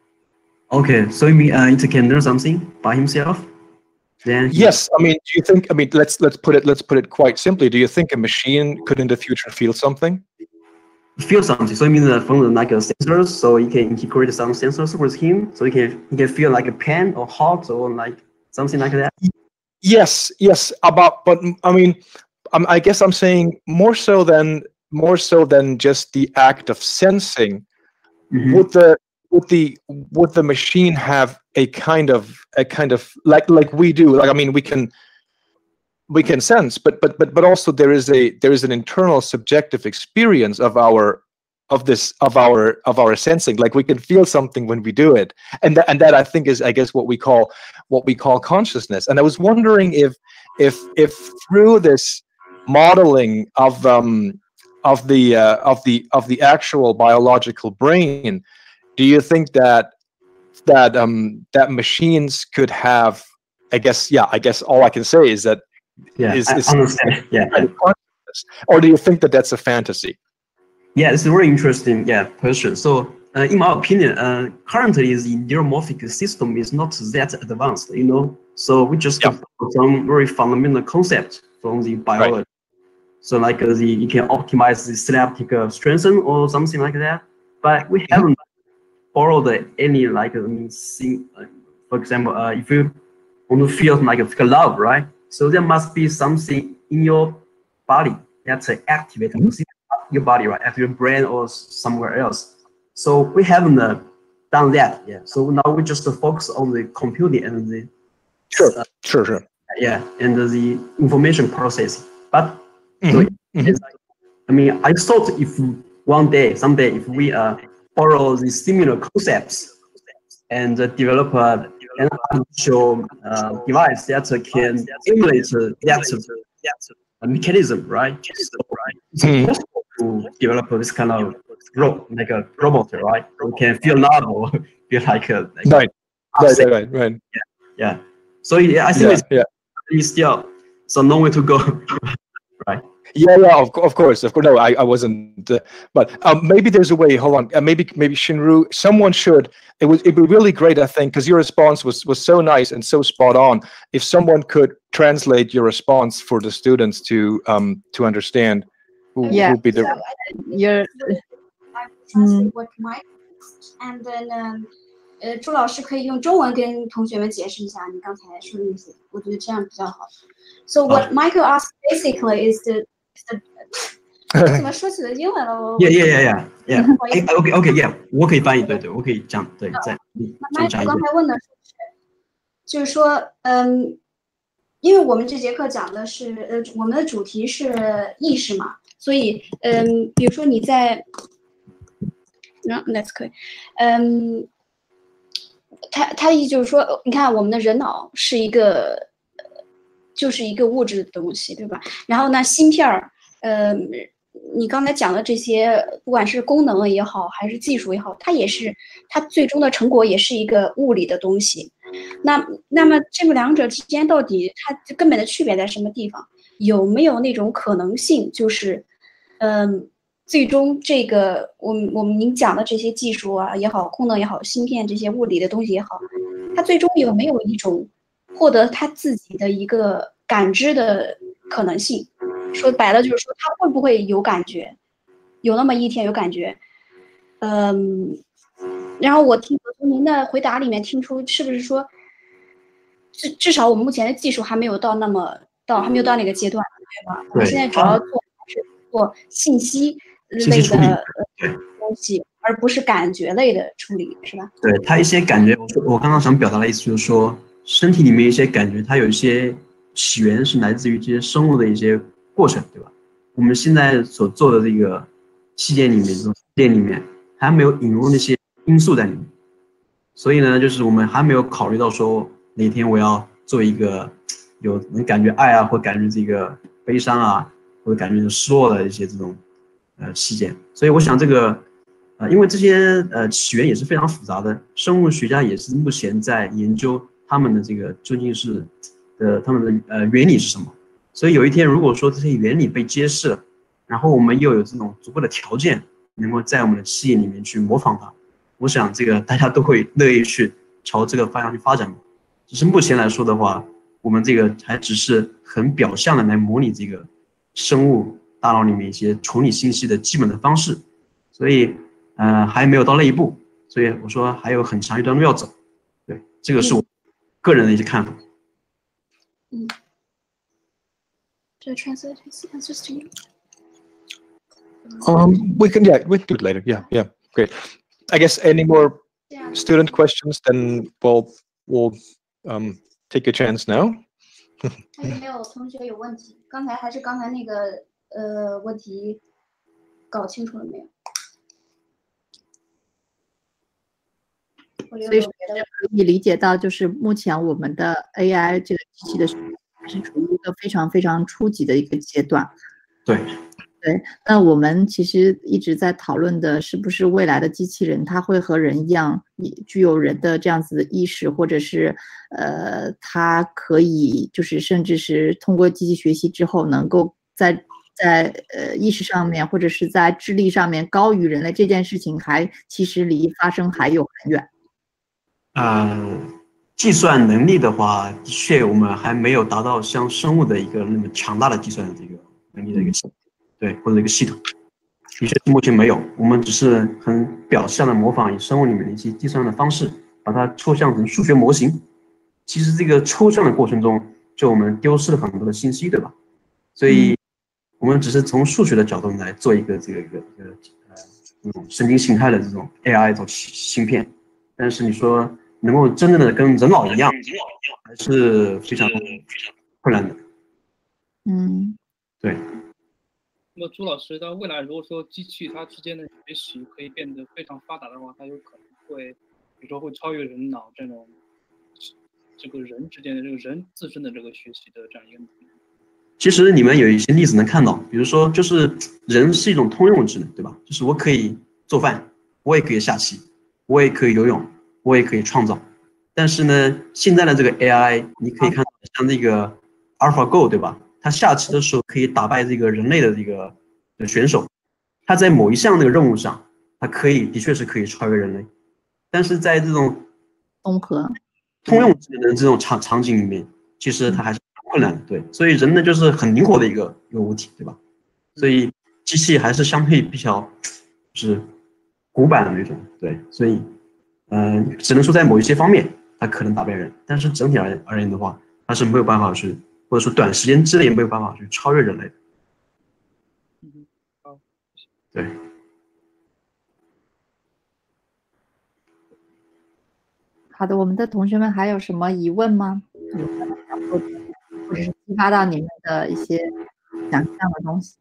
Okay, so you mean uh, it can learn something by himself? Then yes, I mean, do you think? I mean, let's let's put it let's put it quite simply. Do you think a machine could in the future feel something? Feel something. So you mean uh, from the, like a sensors, so you can integrate some sensors with him, so you can you can feel like a pain or hot or like something like that. Yes, yes. About, but I mean, um, I guess I'm saying more so than. more so than just the act of sensing. Mm-hmm. would the would the would the machine have a kind of a kind of like like we do, like I mean we can we can sense, but but but but also there is a there is an internal subjective experience of our of this of our of our sensing, like we can feel something when we do it, and that and that I think is I guess what we call what we call consciousness. And I was wondering if if if through this modeling of um of the uh, of the of the actual biological brain, do you think that that um that machines could have, I guess yeah I guess all I can say is that yeah is, I is understand yeah, yeah. Or do you think that that's a fantasy? Yeah, it's a very interesting yeah question. So uh, in my opinion, uh, currently the neuromorphic system is not that advanced, you know, so we just yeah. have some very fundamental concept from the biology. Right. So like uh, the you can optimize the synaptic uh, strengthening or something like that, but we haven't borrowed any like I mean, thing, uh, for example, uh, if you want to feel like a love, right? So there must be something in your body that's uh, activating mm-hmm. your body, right, at your brain or somewhere else. So we haven't uh, done that yet. So now we just uh, focus on the computing and the sure, uh, sure, sure, yeah, and uh, the information processing, but. Mm-hmm. So mm-hmm. it's like, I mean, I thought if one day, someday, if we uh, borrow the similar concepts and uh, develop uh, an artificial uh, device that uh, can emulate uh, that uh, mechanism, right? So, it's mm-hmm. possible to develop this kind of ro like a robot, right? We can feel love or feel like a like right, right, right, right, right. Yeah, yeah. So yeah, I think yeah, it's, yeah. it's still so long way to go. Right. Yeah, yeah, of, of course, of course. No, I, I wasn't. Uh, but um, maybe there's a way. Hold on. Uh, maybe, maybe Shinru. Someone should. It would. It'd be really great, I think, because your response was was so nice and so spot on. If someone could translate your response for the students to um to understand, who yeah. would be the. Your. I translate what Mike and then um, 呃，朱老师可以用中文跟同学们解释一下你刚才说的那些，我觉得这样比较好。So what Michael asked basically is the the 怎么说起了英文了？我 Yeah, yeah, yeah, yeah, yeah. OK, OK, yeah. 我可以翻译，对对，我可以这样，对，再那 Michael 刚才问的是，就是说，嗯，因为我们这节课讲的是，呃，我们的主题是意识嘛，所以，嗯，比如说你在，那 That's 可以，嗯。他他的意思就是说，你看我们的人脑是一个，就是一个物质的东西，对吧？然后呢，芯片儿， 呃，你刚才讲的这些，不管是功能也好，还是技术也好，它也是它最终的成果也是一个物理的东西。那那么这个两者之间到底它根本的区别在什么地方？有没有那种可能性，就是嗯、呃，最终这个我们我们您讲的这些技术啊也好，功能也好，芯片这些物理的东西也好，它最终有没有一种获得它自己的一个感知的可能性？说白了就是说，它会不会有感觉？有那么一天有感觉？嗯，然后我听从您的回答里面听出，是不是说，至至少我们目前的技术还没有到那么到还没有到那个阶段，对吧？我们现在主要做还是做信息类的呃东西，而不是感觉类的处理，是吧？ 对，它一些感觉，我我刚刚想表达的意思就是说，身体里面一些感觉，它有一些起源是来自于这些生物的一些过程，对吧？我们现在所做的这个器件里面，这种店里面还没有引入那些因素在里面，所以呢，就是我们还没有考虑到说哪天我要做一个有能感觉爱啊，或感觉这个悲伤啊，或者感觉失落的一些这种呃器件。所以我想这个呃，因为这些呃起源也是非常复杂的，生物学家也是目前在研究他们的这个究竟是呃他们的呃原理是什么。所以有一天如果说这些原理被揭示了，然后我们又有这种足够的条件，能够在我们的企业里面去模仿它，我想这个大家都会乐意去朝这个方向去发展。只是目前来说的话，我们这个还只是很表象的来模拟这个生物大脑里面一些处理信息的基本的方式，所以呃还没有到那一步，所以我说还有很长一段路要走。对，这个是我个人的一些看法。 嗯。To translate his answers to you. Um, we can, yeah, we can do it later. Yeah, yeah, great. I guess any more student questions, then we'll we'll um take a chance now. 还有没有同学有问题？刚才还是刚才那个呃问题搞清楚了没有？ 所以可以理解到，就是目前我们的 A I 这个机器的学习是处于一个非常非常初级的一个阶段。 对。 对，那我们其实一直在讨论的是不是未来的机器人它会和人一样具有人的这样子的意识，或者是呃它可以就是甚至是通过机器学习之后能够在在呃意识上面或者是在智力上面高于人类，这件事情还其实离发生还有很远。 呃，计算能力的话，的确我们还没有达到像生物的一个那么强大的计算的这个能力的一个系统，对，或者一个系统，的确目前没有，我们只是很表象的模仿以生物里面的一些计算的方式，把它抽象成数学模型。其实这个抽象的过程中，就我们丢失了很多的信息，对吧？所以我们只是从数学的角度来做一个这个一个一个呃这种神经形态的这种 A I 这种芯片，但是你说能够真正的跟人脑一样，还是非常困难的。 嗯， 对。 那么朱老师，到未来如果说机器它之间的学习可以变得非常发达的话，它有可能会，比如说会超越人脑这种，这个人之间的这个人自身的这个学习的这样一个能力。 其实你们有一些例子能看到，比如说就是人是一种通用智能，对吧？就是我可以做饭，我也可以下棋，我也可以游泳，我也可以创造。但是呢，现在的这个 A I， 你可以看到像那个 AlphaGo， 对吧？它下棋的时候可以打败这个人类的这个选手，它在某一项那个任务上，它可以的确是可以超越人类，但是在这种综合通用智能的这种场场景里面，其实它还是困难的。对，所以人呢就是很灵活的一个一个物体，对吧？所以机器还是相对比较就是古板的那种，对，所以嗯、呃，只能说在某一些方面它可能打败人，但是整体而而言的话，它是没有办法去，或者说短时间之内没有办法去超越人类的。 嗯，好， 对。 好的，我们的同学们还有什么疑问吗？或者是激发到你们的一些想象的东西？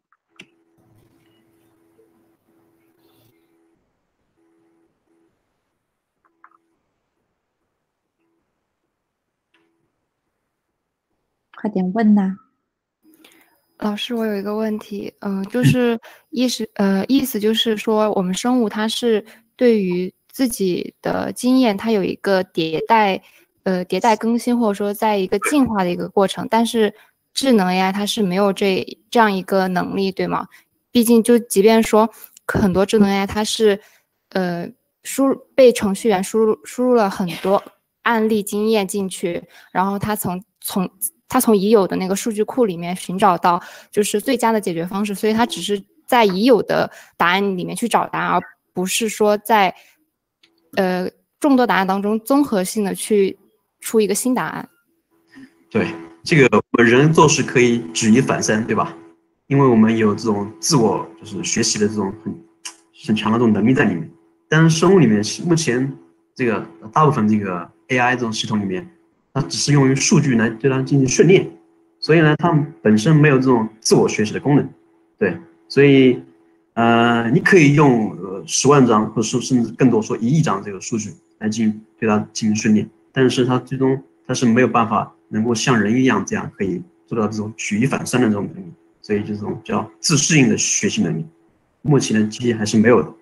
快点问呐！ 老师，我有一个问题，呃，就是意思，呃，意思就是说，我们生物它是对于自己的经验，它有一个迭代，呃，迭代更新，或者说在一个进化的一个过程。但是智能 A I 它是没有这这样一个能力，对吗？毕竟就即便说很多智能 A I 它是，呃，输入被程序员输入输入了很多案例经验进去，然后它从从他从已有的那个数据库里面寻找到就是最佳的解决方式，所以他只是在已有的答案里面去找答案，而不是说在呃众多答案当中综合性的去出一个新答案。 对，这个我们人做事可以举一反三，对吧？因为我们有这种自我就是学习的这种很很强的这种能力在里面。但是生物里面目前这个大部分这个 A I 这种系统里面，它只是用于数据来对它进行训练，所以呢，它们本身没有这种自我学习的功能，对，所以呃，你可以用呃十万张或者说甚至更多，说一亿张这个数据来进行对它进行训练，但是它最终它是没有办法能够像人一样这样可以做到这种举一反三的这种能力，所以这种叫自适应的学习能力，目前的机器还是没有的。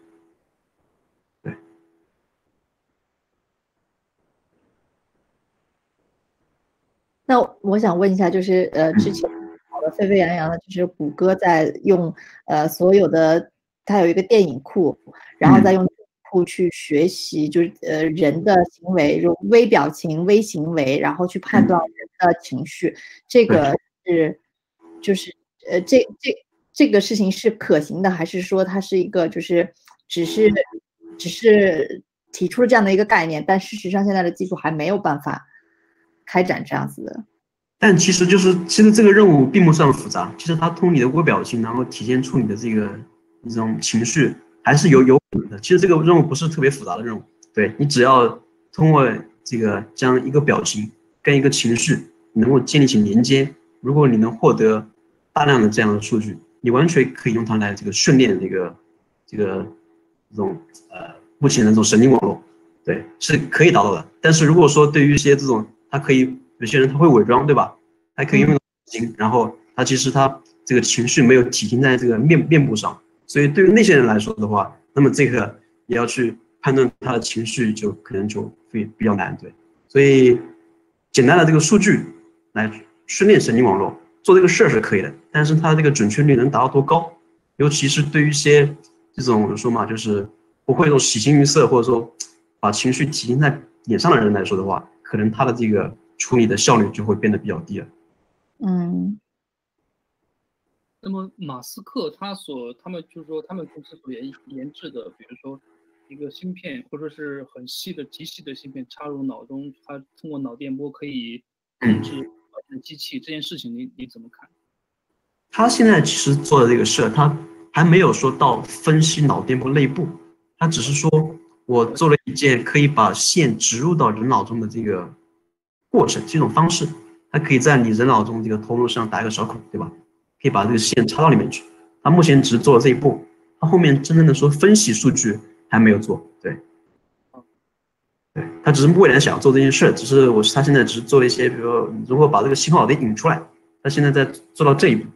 那我想问一下，就是呃，之前好的沸沸扬扬的，就是谷歌在用呃所有的，它有一个电影库，然后再用库去学习，就是呃人的行为，就微表情、微行为，然后去判断人的情绪，这个是就是呃这这这个事情是可行的，还是说它是一个就是只是只是提出了这样的一个概念，但事实上现在的技术还没有办法开展这样子的？ 但其实就是，其实这个任务并不算复杂。其实它通过你的微表情，然后体现出你的这个一种情绪，还是有有可能的。其实这个任务不是特别复杂的任务，对你只要通过这个将一个表情跟一个情绪能够建立起连接，如果你能获得大量的这样的数据，你完全可以用它来这个训练这个这个这种呃目前的这种神经网络，对，是可以达到的。但是如果说对于一些这种，它可以。有些人他会伪装，对吧？他可以用情，然后他其实他这个情绪没有体现在这个面面部上，所以对于那些人来说的话，那么这个也要去判断他的情绪，就可能就会比较难，对。所以简单的这个数据来训练神经网络，做这个事儿是可以的，但是它这个准确率能达到多高？尤其是对于一些这种说嘛，就是不会说喜形于色，或者说把情绪体现在脸上的人来说的话，可能他的这个处理的效率就会变得比较低了。 嗯， 那么马斯克他所他们就是说他们公司所研研制的，比如说一个芯片，或者是很细的极细的芯片插入脑中，它通过脑电波可以控制机器，这件事情你你怎么看？ 他现在其实做的这个事，他还没有说到分析脑电波内部，他只是说我做了一件可以把线植入到人脑中的这个过程，这种方式，它可以在你人脑中这个头颅上打一个小孔，对吧？可以把这个线插到里面去。他目前只是做了这一步，他后面真正的说分析数据还没有做，对。对，他只是未来想做这件事，只是我他现在只是做了一些，比如说如何把这个信号给引出来，他现在在做到这一步。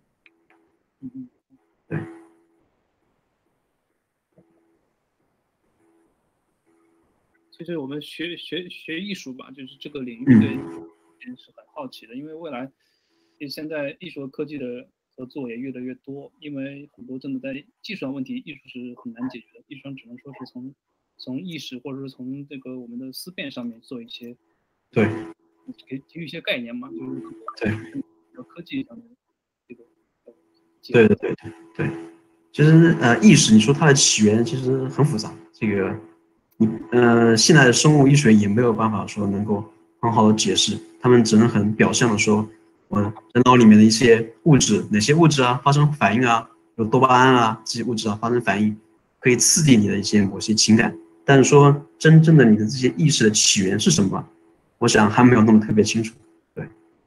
对。 其实我们学学学艺术吧，就是这个领域对人是很好奇的，因为未来现在艺术和科技的合作也越来越多，因为很多真的在技术上问题，艺术是很难解决的，艺术上只能说是从从意识或者是从这个我们的思辨上面做一些， 对， 给给予一些概念嘛，就是对， 科技上面这个， 对对对对对，其实呃意识，你说它的起源其实很复杂，这个你呃现在的生物医学也没有办法说能够很好的解释，他们只能很表象的说，我人脑里面的一些物质，哪些物质啊发生反应啊，有多巴胺啊这些物质啊发生反应，可以刺激你的一些某些情感，但是说真正的你的这些意识的起源是什么，我想还没有弄得特别清楚。对，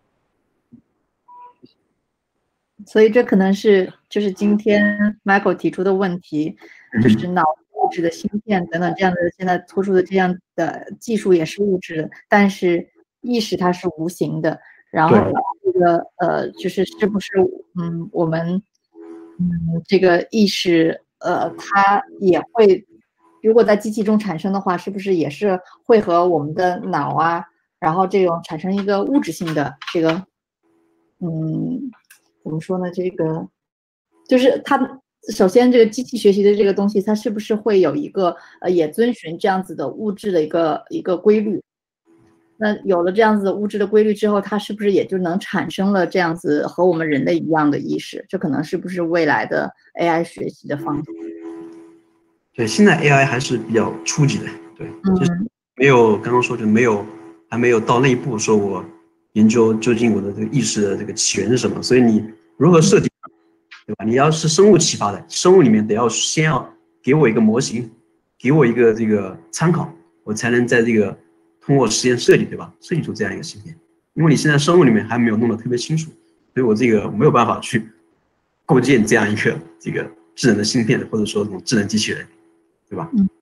所以这可能是就是今天 Michael 提出的问题，就是脑物质的芯片等等这样的现在突出的这样的技术也是物质的，但是意识它是无形的，然后个呃，就是是不是嗯，我们嗯这个意识呃，它也会，如果在机器中产生的话，是不是也是会和我们的脑啊，然后这种产生一个物质性的这个嗯，怎么说呢？这个就是它首先这个机器学习的这个东西，它是不是会有一个呃，也遵循这样子的物质的一个一个规律？那有了这样子的物质的规律之后，它是不是也就能产生了这样子和我们人类一样的意识？这可能是不是未来的 A I 学习的方向？ 对，现在 A I 还是比较初级的，对，就是没有刚刚说就没有还没有到那一步，说我研究究竟我的这个意识的这个起源是什么。所以你如何设计，对吧？你要是生物启发的，生物里面得要先要给我一个模型，给我一个这个参考，我才能在这个通过实验设计，对吧？设计出这样一个芯片。因为你现在生物里面还没有弄得特别清楚，所以我这个没有办法去构建这样一个这个智能的芯片，或者说这种智能机器人，对吧？ 嗯。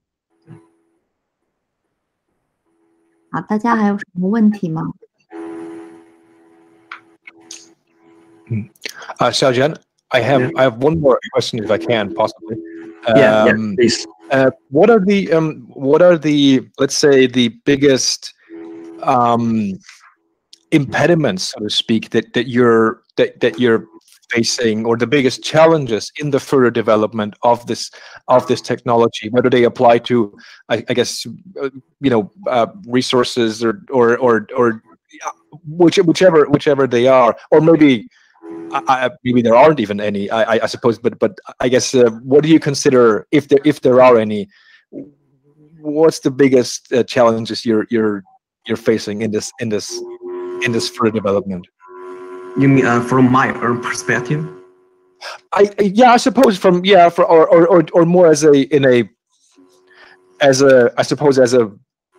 好，大家还有什么问题吗？ Mm. Uh, Xiaojian, I have Yeah. I have one more question, if I can possibly. Um, Yeah, yeah, please. Uh, what are the um, what are the let's say the biggest um, impediments, so to speak, that that you're that that you're facing, or the biggest challenges in the further development of this of this technology? Whether they apply to, I, I guess, uh, you know, uh, resources or or or or which, whichever whichever they are, or maybe. I, maybe there aren't even any, I, I suppose, but but I guess uh, what do you consider, if there if there are any? What's the biggest uh, challenges you're you're you're facing in this in this in this further development? You mean uh, from my own perspective? I yeah, I suppose from yeah, for or or or, or more as a in a as a I suppose as a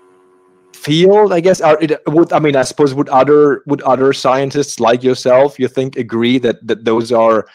field, I guess. Are it would I mean I suppose would other would other scientists like yourself, you think, agree that that those are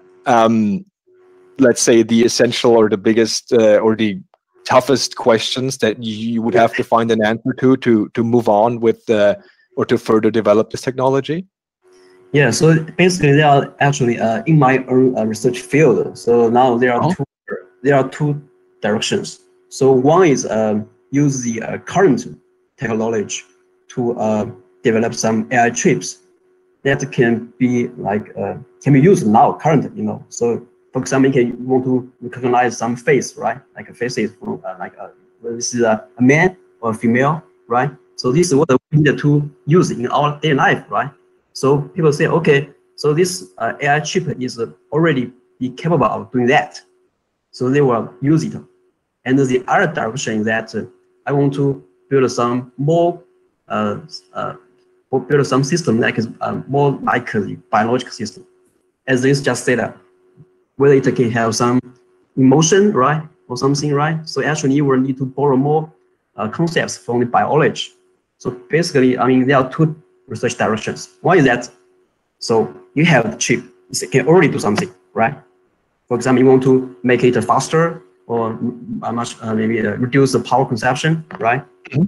um let's say the essential or the biggest uh, or the toughest questions that you would have to find an answer to to to move on with uh, or to further develop this technology? Yeah, so basically they are actually uh, in my own uh, research field. So now there are Oh. two there are two directions. So one is uh, use the uh, current technology to uh, develop some A I chips that can be like uh, can be used now currently, you know. So for example, you can want to recognize some face, right? Like a faces from uh, like a, this is a, a man or a female, right? So this is what we need to use in our daily life, right? So people say, okay, so this uh, A I chip is already be capable of doing that. So they will use it. And the other direction is that uh, I want to build some more, uh, uh, build some system that is uh, more like the biological system. As this just said, uh, whether it can have some emotion, right, or something, right? So actually you will need to borrow more uh, concepts from the biology. So basically, I mean, there are two research directions. One is that, so you have the chip, it can already do something, right? For example, you want to make it faster or uh, much uh, maybe uh, reduce the power consumption, right? Mm-hmm.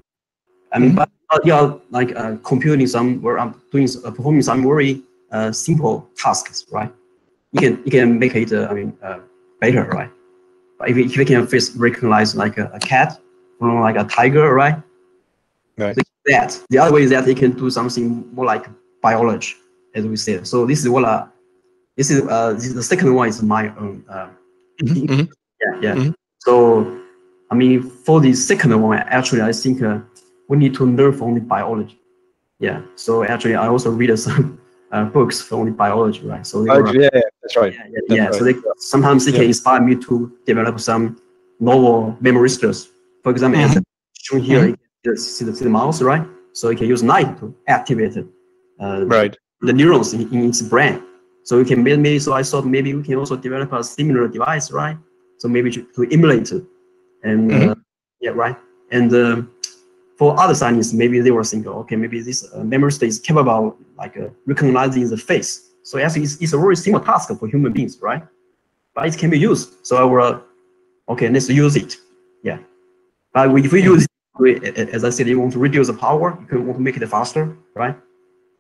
I mean, but you are like uh, computing some, or um, doing uh, performing some very uh, simple tasks, right? You can you can make it, uh, I mean, uh, better, right? But if you, if you can face recognize like a, a cat from like a tiger, right? Right. So that the other way is that it can do something more like biology, as we said. So this is what uh, this is uh, this is the second one is my own. Uh, mm-hmm. Yeah, yeah. Mm-hmm. So, I mean, for the second one, actually, I think uh, we need to learn from the biology. Yeah. So actually, I also read some uh, books from the biology, right? So they oh, were, yeah, yeah, that's right. Yeah, yeah. That's yeah. right. So they, sometimes they yeah. can inspire me to develop some novel memristive. For example, mm-hmm. as shown here, mm-hmm. you can see the, see the mouse, right? So you can use light to activate uh, right. the neurons in, in its brain. So you can maybe. So I thought maybe we can also develop a similar device, right? So maybe to, to emulate it, and mm-hmm. uh, yeah, right. And uh, for other scientists, maybe they were thinking, okay, maybe this uh, memory state is capable of like uh, recognizing the face. So actually, it's, it's a very simple task for human beings, right? But it can be used. So I will, uh, okay, let's use it. Yeah. But if we use it, as I said, you want to reduce the power, you can want to make it faster, right?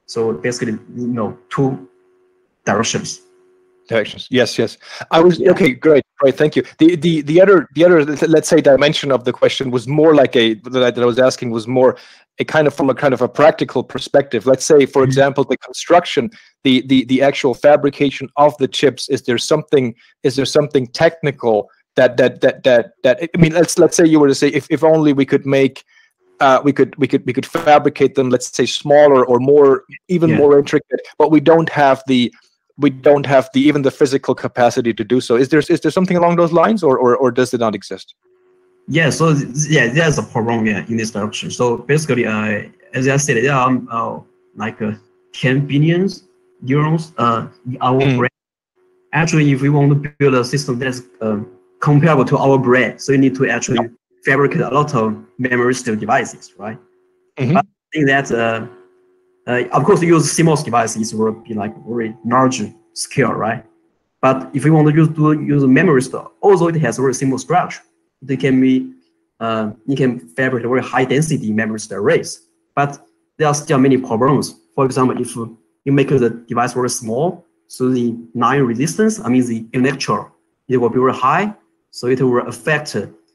So basically, you know, two directions. Directions. Yes, yes. I was yeah. okay. Great, great. Thank you. The the the other the other let's say dimension of the question was more like a that I, that I was asking was more a kind of from a kind of a practical perspective. Let's say, for example, the construction, the the the actual fabrication of the chips. Is there something? Is there something technical that that that that that? I mean, let's let's say you were to say if if only we could make. Uh, we could we could we could fabricate them. Let's say smaller or more even yeah. more intricate, but we don't have the we don't have the even the physical capacity to do so. Is there is there something along those lines, or or, or does it not exist? Yeah. So yeah, there's a problem yeah, in this direction. So basically, uh, as I said, there are uh, like uh, ten billion neurons uh, in our mm. brain. Actually, if we want to build a system that's uh, comparable to our brain, so you need to actually yeah. fabricate a lot of memristive devices, right? Mm-hmm. But I think that, uh, uh, of course, use C M O S devices will be like very large scale, right? But if we want to use to use memristive, although it has a very simple structure, it can be uh, you can fabricate very high density memristive arrays. But there are still many problems. For example, if you make the device very small, so the line resistance, I mean the electron, it will be very high, so it will affect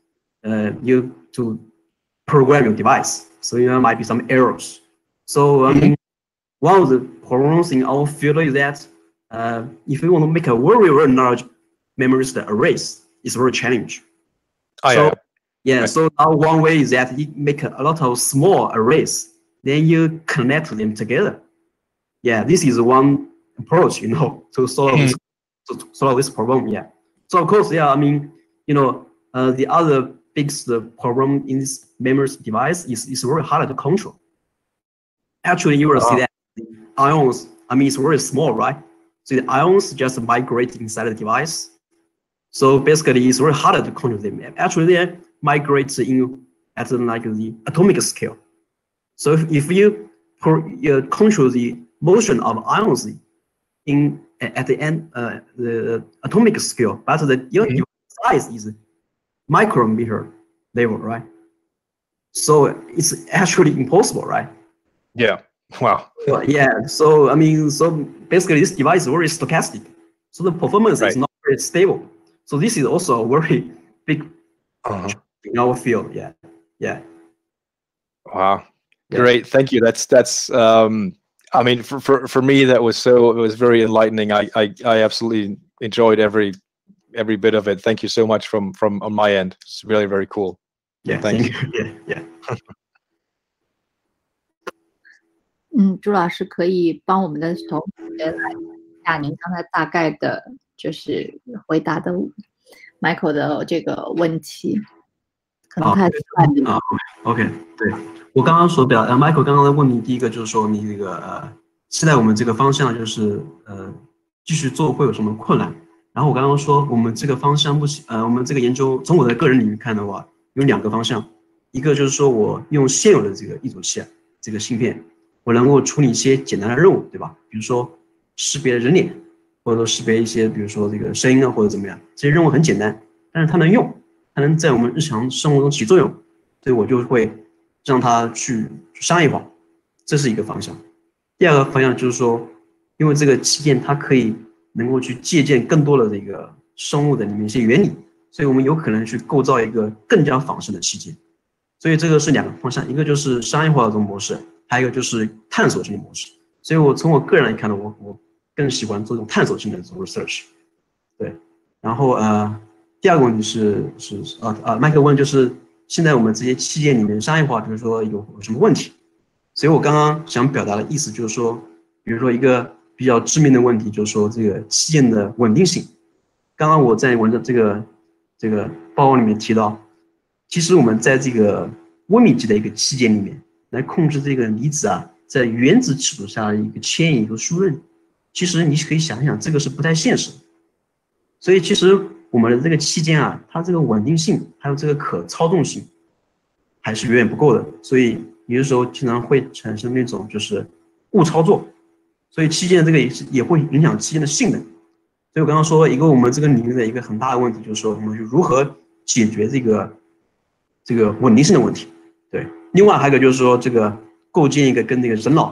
uh, you to program your device. So there might be some errors. So I mean, mm-hmm. one of the problems in our field is that uh, if we want to make a very, very large memristive arrays, it's very challenging. Oh, so, yeah. yeah. Right. So now one way is that you make a lot of small arrays, then you connect them together. Yeah, this is one approach, you know, to solve mm-hmm. this, to solve this problem. Yeah. So of course, yeah. I mean, you know, uh, the other biggest problem in this memristive device is is very hard to control. Actually, you will oh. see that the ions. I mean, it's very small, right? So the ions just migrate inside the device. So basically, it's very hard to control them. Actually, they migrate in at like the atomic scale. So if, if you pro, uh, control the motion of ions in at the end uh, the atomic scale, but the mm-hmm. size is micrometer level, right? So it's actually impossible, right? Yeah. Wow. Well, yeah. So I mean, so basically, this device is very stochastic. So the performance right. is not very stable. So this is also a very big uh-huh. in our field. Yeah. Yeah. Wow. Yeah. Great. Thank you. That's that's. Um, I mean, for, for for me, that was so. It was very enlightening. I I I absolutely enjoyed every every bit of it. Thank you so much from from on my end. It's really very cool. Yeah. Thank, thank you. you. Yeah. Yeah. 嗯，朱老师可以帮我们的同学来讲一下您刚才大概的，就是回答的 Michael 的这个问题，可能他啊 ，OK， 对我刚刚所表，呃 ，Michael 刚刚的问题，第一个就是说你这个呃，现在我们这个方向就是呃，继续做会有什么困难？然后我刚刚说我们这个方向目前，呃，我们这个研究从我的个人领域看的话，有两个方向，一个就是说我用现有的这个一组器，这个芯片。我能够处理一些简单的任务，对吧？比如说识别人脸，或者说识别一些，比如说这个声音啊，或者怎么样，这些任务很简单，但是它能用，它能在我们日常生活中起作用，所以我就会让它去商业化，这是一个方向。第二个方向就是说，因为这个器件它可以能够去借鉴更多的这个生物的里面一些原理，所以我们有可能去构造一个更加仿生的器件。所以这个是两个方向，一个就是商业化的这种模式。还有一个就是探索性的模式，所以我从我个人来看呢，我我更喜欢做这种探索性的这种 research， 对。然后呃，第二个问题是是啊啊，麦克问就是现在我们这些器件里面商业化，比如说有有什么问题？所以我刚刚想表达的意思就是说，比如说一个比较致命的问题就是说这个器件的稳定性。刚刚我在我的这个这个报告里面提到，其实我们在这个微米级的一个器件里面。来控制这个离子啊，在原子尺度下的一个牵引和疏韧，其实你可以想想，这个是不太现实的。所以其实我们的这个器件啊，它这个稳定性还有这个可操纵性，还是远远不够的。所以有的时候经常会产生那种就是误操作，所以器件这个也是也会影响器件的性能。所以我刚刚说一个我们这个领域的一个很大的问题，就是说我们如何解决这个这个稳定性的问题，对。另外还有一个就是说，这个构建一个跟这个人脑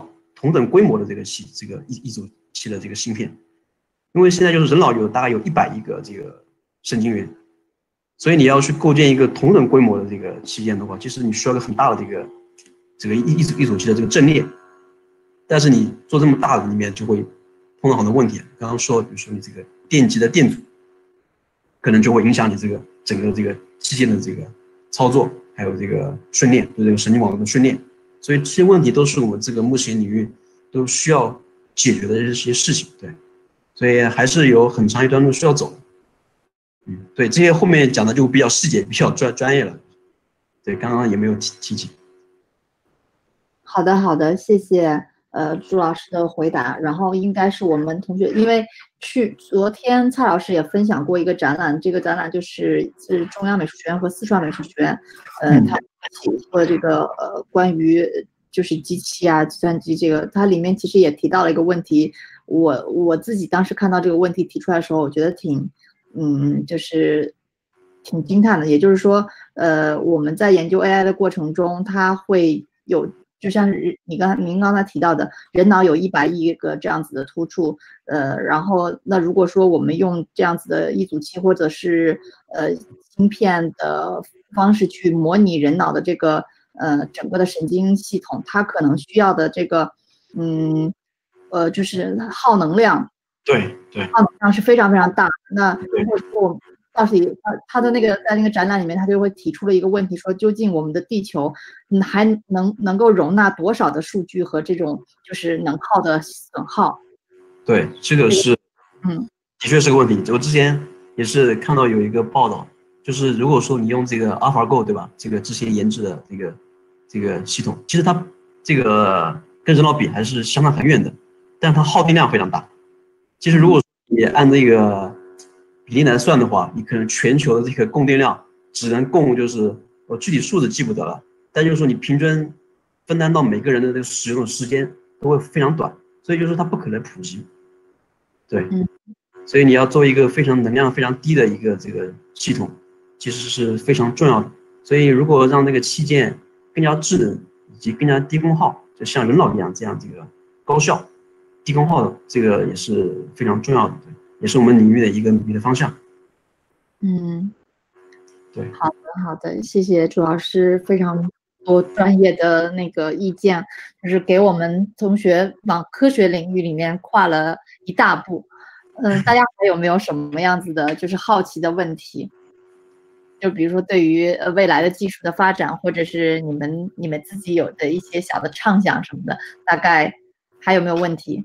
同等规模的这个系这个一一组器的这个芯片，因为现在就是人脑有大概有一百亿个这个神经元，所以你要去构建一个同等规模的这个器件的话，其实你需要一个很大的这个这个一一组一组器的这个阵列，但是你做这么大的里面就会碰到很多问题。刚刚说，比如说你这个电极的电阻，可能就会影响你这个整个这个器件的这个操作，还有这个训练，就这个神经网络的训练。所以这些问题都是我们这个目前领域都需要解决的这些事情，对，所以还是有很长一段路需要走的。嗯，对，这些后面讲的就比较细节，比较专专业了。对，刚刚也没有提提及。 好的，好的，谢谢呃朱老师的回答。然后应该是我们同学，因为去昨天蔡老师也分享过一个展览，这个展览就是是中央美术学院和四川美术学院，呃，他一起做这个呃关于就是机器啊、计算机这个，它里面其实也提到了一个问题。我我自己当时看到这个问题提出来的时候，我觉得挺嗯，就是挺惊叹的。也就是说，呃，我们在研究 A I 的过程中，它会有。就像是你刚您刚才提到的，人脑有一百亿个这样子的突触，呃，然后那如果说我们用这样子的一组器或者是呃芯片的方式去模拟人脑的这个呃整个的神经系统，它可能需要的这个嗯呃就是耗能量， 对对， 耗能量是非常非常大。那如果说我们到底他他的那个在那个展览里面，他就会提出了一个问题，说究竟我们的地球，嗯，还能能够容纳多少的数据和这种就是能耗的损耗？ 对，这个是， 嗯， 的确是个问题。我之前也是看到有一个报道，就是如果说你用这个 AlphaGo 对吧，这个之前研制的这个这个系统，其实它这个跟人脑比还是相差很远的，但它耗电量非常大。其实如果你按这个比例来算的话，你可能全球的这个供电量只能供就是我具体数字记不得了，但就是说你平均分担到每个人的这个使用的时间都会非常短，所以就是它不可能普及。对，所以你要做一个非常能量非常低的一个这个系统，其实是非常重要的。所以如果让这个器件更加智能以及更加低功耗，就像人脑一样这样这个高效、低功耗的这个也是非常重要的。对，也是我们领域的一个努力的方向。 嗯， 对， 好的好的，谢谢朱老师非常多专业的那个意见，就是给我们同学往科学领域里面跨了一大步。嗯，大家还有没有什么样子的就是好奇的问题？就比如说对于呃未来的技术的发展，或者是你们你们自己有的一些小的畅想什么的，大概还有没有问题？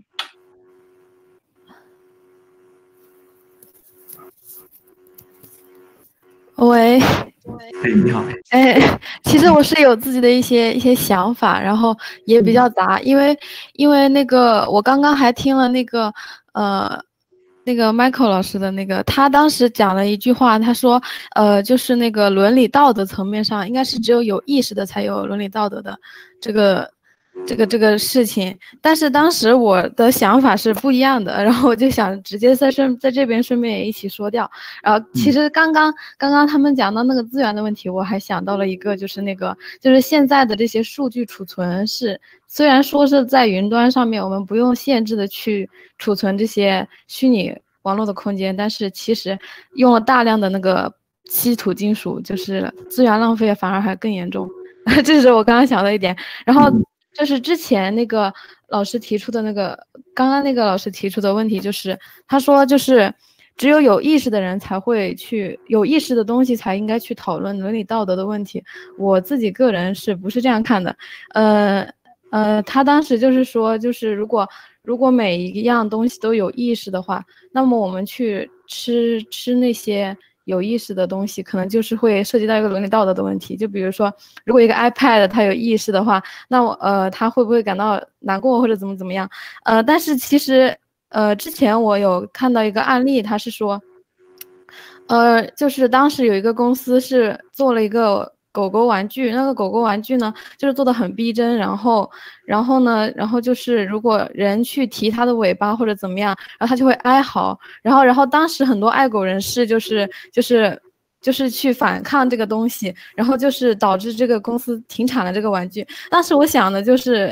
喂， 哎，你好。 哎，其实我是有自己的一些一些想法，然后也比较杂，因为因为那个我刚刚还听了那个呃那个 Michael 老师的那个，他当时讲了一句话，他说呃就是那个伦理道德层面上，应该是只有有意识的才有伦理道德的这个。这个这个事情，但是当时我的想法是不一样的，然后我就想直接在顺在这边顺便也一起说掉。然后其实刚刚刚刚他们讲到那个资源的问题，我还想到了一个，就是那个就是现在的这些数据储存是虽然说是在云端上面，我们不用限制的去储存这些虚拟网络的空间，但是其实用了大量的那个稀土金属，就是资源浪费反而还更严重。这是我刚刚想到一点，然后。就是之前那个老师提出的那个，刚刚那个老师提出的问题，就是他说，就是只有有意识的人才会去有意识的东西才应该去讨论伦理道德的问题。我自己个人是不是这样看的？呃呃，他当时就是说，就是如果如果每一样东西都有意识的话，那么我们去吃吃那些。有意识的东西可能就是会涉及到一个伦理道德的问题，就比如说，如果一个 iPad 它有意识的话，那我呃它会不会感到难过或者怎么怎么样？呃，但是其实呃之前我有看到一个案例，他是说，呃，就是当时有一个公司是做了一个狗狗玩具，那个狗狗玩具呢，就是做的很逼真，然后，然后呢，然后就是如果人去提它的尾巴或者怎么样，然后它就会哀嚎，然后，然后当时很多爱狗人士就是就是就是去反抗这个东西，然后就是导致这个公司停产了这个玩具。当时我想的就是，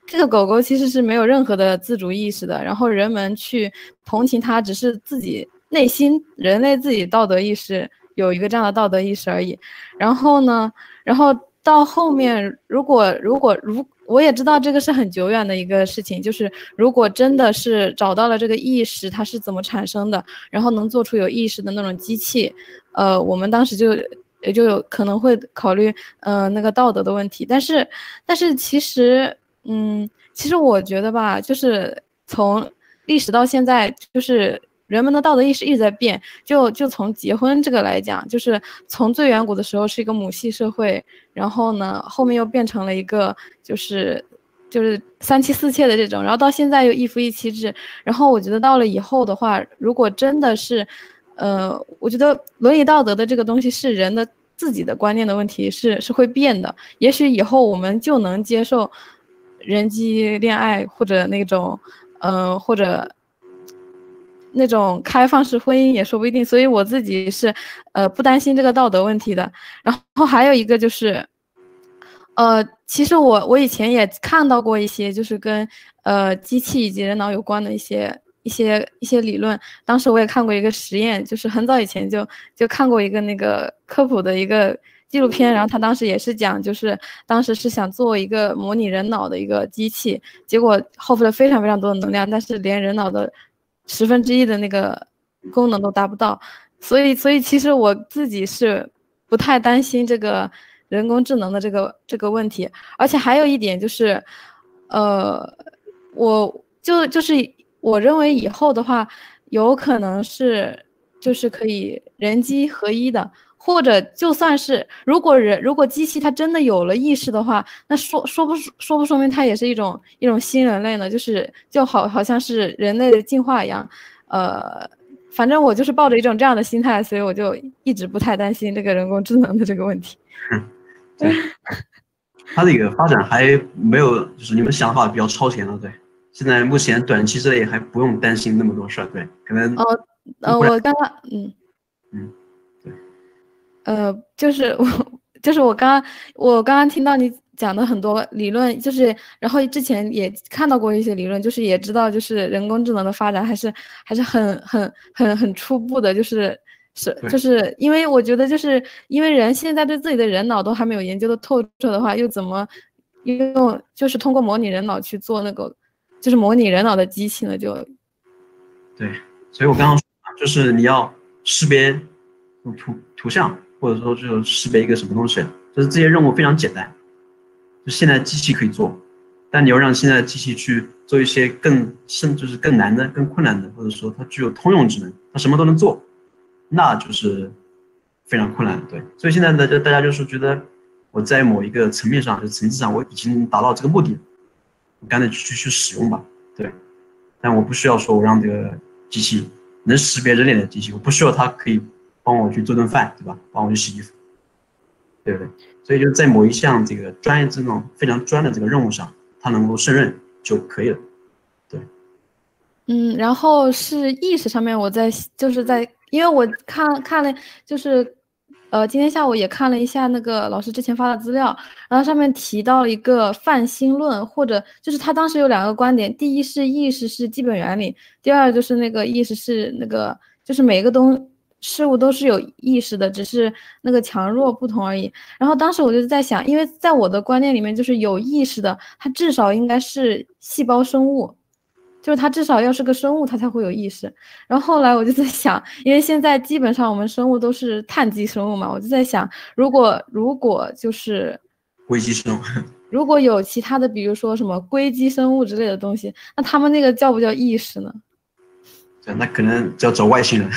这个狗狗其实是没有任何的自主意识的，然后人们去同情它，只是自己内心人类自己道德意识有一个这样的道德意识而已。然后呢，然后到后面，如果如果如我也知道这个是很久远的一个事情，就是如果真的是找到了这个意识它是怎么产生的，然后能做出有意识的那种机器，呃，我们当时就也就有可能会考虑呃那个道德的问题。但是但是其实嗯，其实我觉得吧，就是从历史到现在，就是人们的道德意识一直在变。就就从结婚这个来讲，就是从最远古的时候是一个母系社会，然后呢，后面又变成了一个就是就是三妻四妾的这种，然后到现在又一夫一妻制。然后我觉得到了以后的话，如果真的是，呃，我觉得伦理道德的这个东西是人的自己的观念的问题，是是会变的。也许以后我们就能接受人机恋爱，或者那种，呃，或者那种开放式婚姻也说不一定。所以我自己是，呃，不担心这个道德问题的。然后还有一个就是，呃，其实我我以前也看到过一些就是跟呃机器以及人脑有关的一些一些一些理论。当时我也看过一个实验，就是很早以前就就看过一个那个科普的一个纪录片，然后他当时也是讲，就是当时是想做一个模拟人脑的一个机器，结果耗费了非常非常多的能量，但是连人脑的十分之一的那个功能都达不到。所以所以其实我自己是不太担心这个人工智能的这个这个问题。而且还有一点就是，呃，我就就是我认为以后的话，有可能是就是可以人机合一的。或者就算是如果人如果机器它真的有了意识的话，那说说不说不说明它也是一种一种新人类呢？就是就好好像是人类的进化一样。呃，反正我就是抱着一种这样的心态，所以我就一直不太担心这个人工智能的这个问题。 对，它这个发展还没有，就是你们想法比较超前了。对，现在目前短期之内还不用担心那么多事儿。对，可能哦，呃，我刚刚嗯嗯。 呃，就是我，就是我刚刚，我刚刚听到你讲的很多理论，就是然后之前也看到过一些理论，就是也知道，就是人工智能的发展还是还是很很很很初步的，就是是就是因为我觉得就是因为人现在对自己的人脑都还没有研究的透彻的话，又怎么用就是通过模拟人脑去做那个就是模拟人脑的机器呢？就对，所以我刚刚说就是你要识别图图像。或者说就识别一个什么东西，就是这些任务非常简单，就现在机器可以做，但你要让现在机器去做一些更深，就是更难的、更困难的，或者说它具有通用职能，它什么都能做，那就是非常困难的。对，所以现在大家大家就是觉得我在某一个层面上，就层次上我已经达到这个目的，我干脆去去使用吧。对，但我不需要说我让这个机器能识别人脸的机器，我不需要它可以帮我去做顿饭，对吧？帮我去洗衣服，对不对？所以就在某一项这个专业这种非常专的这个任务上，它能够胜任就可以了。对， 嗯，然后是意识上面，我在就是在，因为我看看了，就是呃，今天下午也看了一下那个老师之前发的资料，然后上面提到了一个泛心论，或者就是他当时有两个观点，第一是意识是基本原理，第二就是那个意识是那个就是每个东事物都是有意识的，只是那个强弱不同而已。然后当时我就在想，因为在我的观念里面，就是有意识的，它至少应该是细胞生物。就是它至少要是个生物，它才会有意识。然后后来我就在想，因为现在基本上我们生物都是碳基生物嘛，我就在想，如果如果就是硅基生物， 如果有其他的，比如说什么硅基生物之类的东西，那他们那个叫不叫意识呢？ 对，那可能叫找外星人。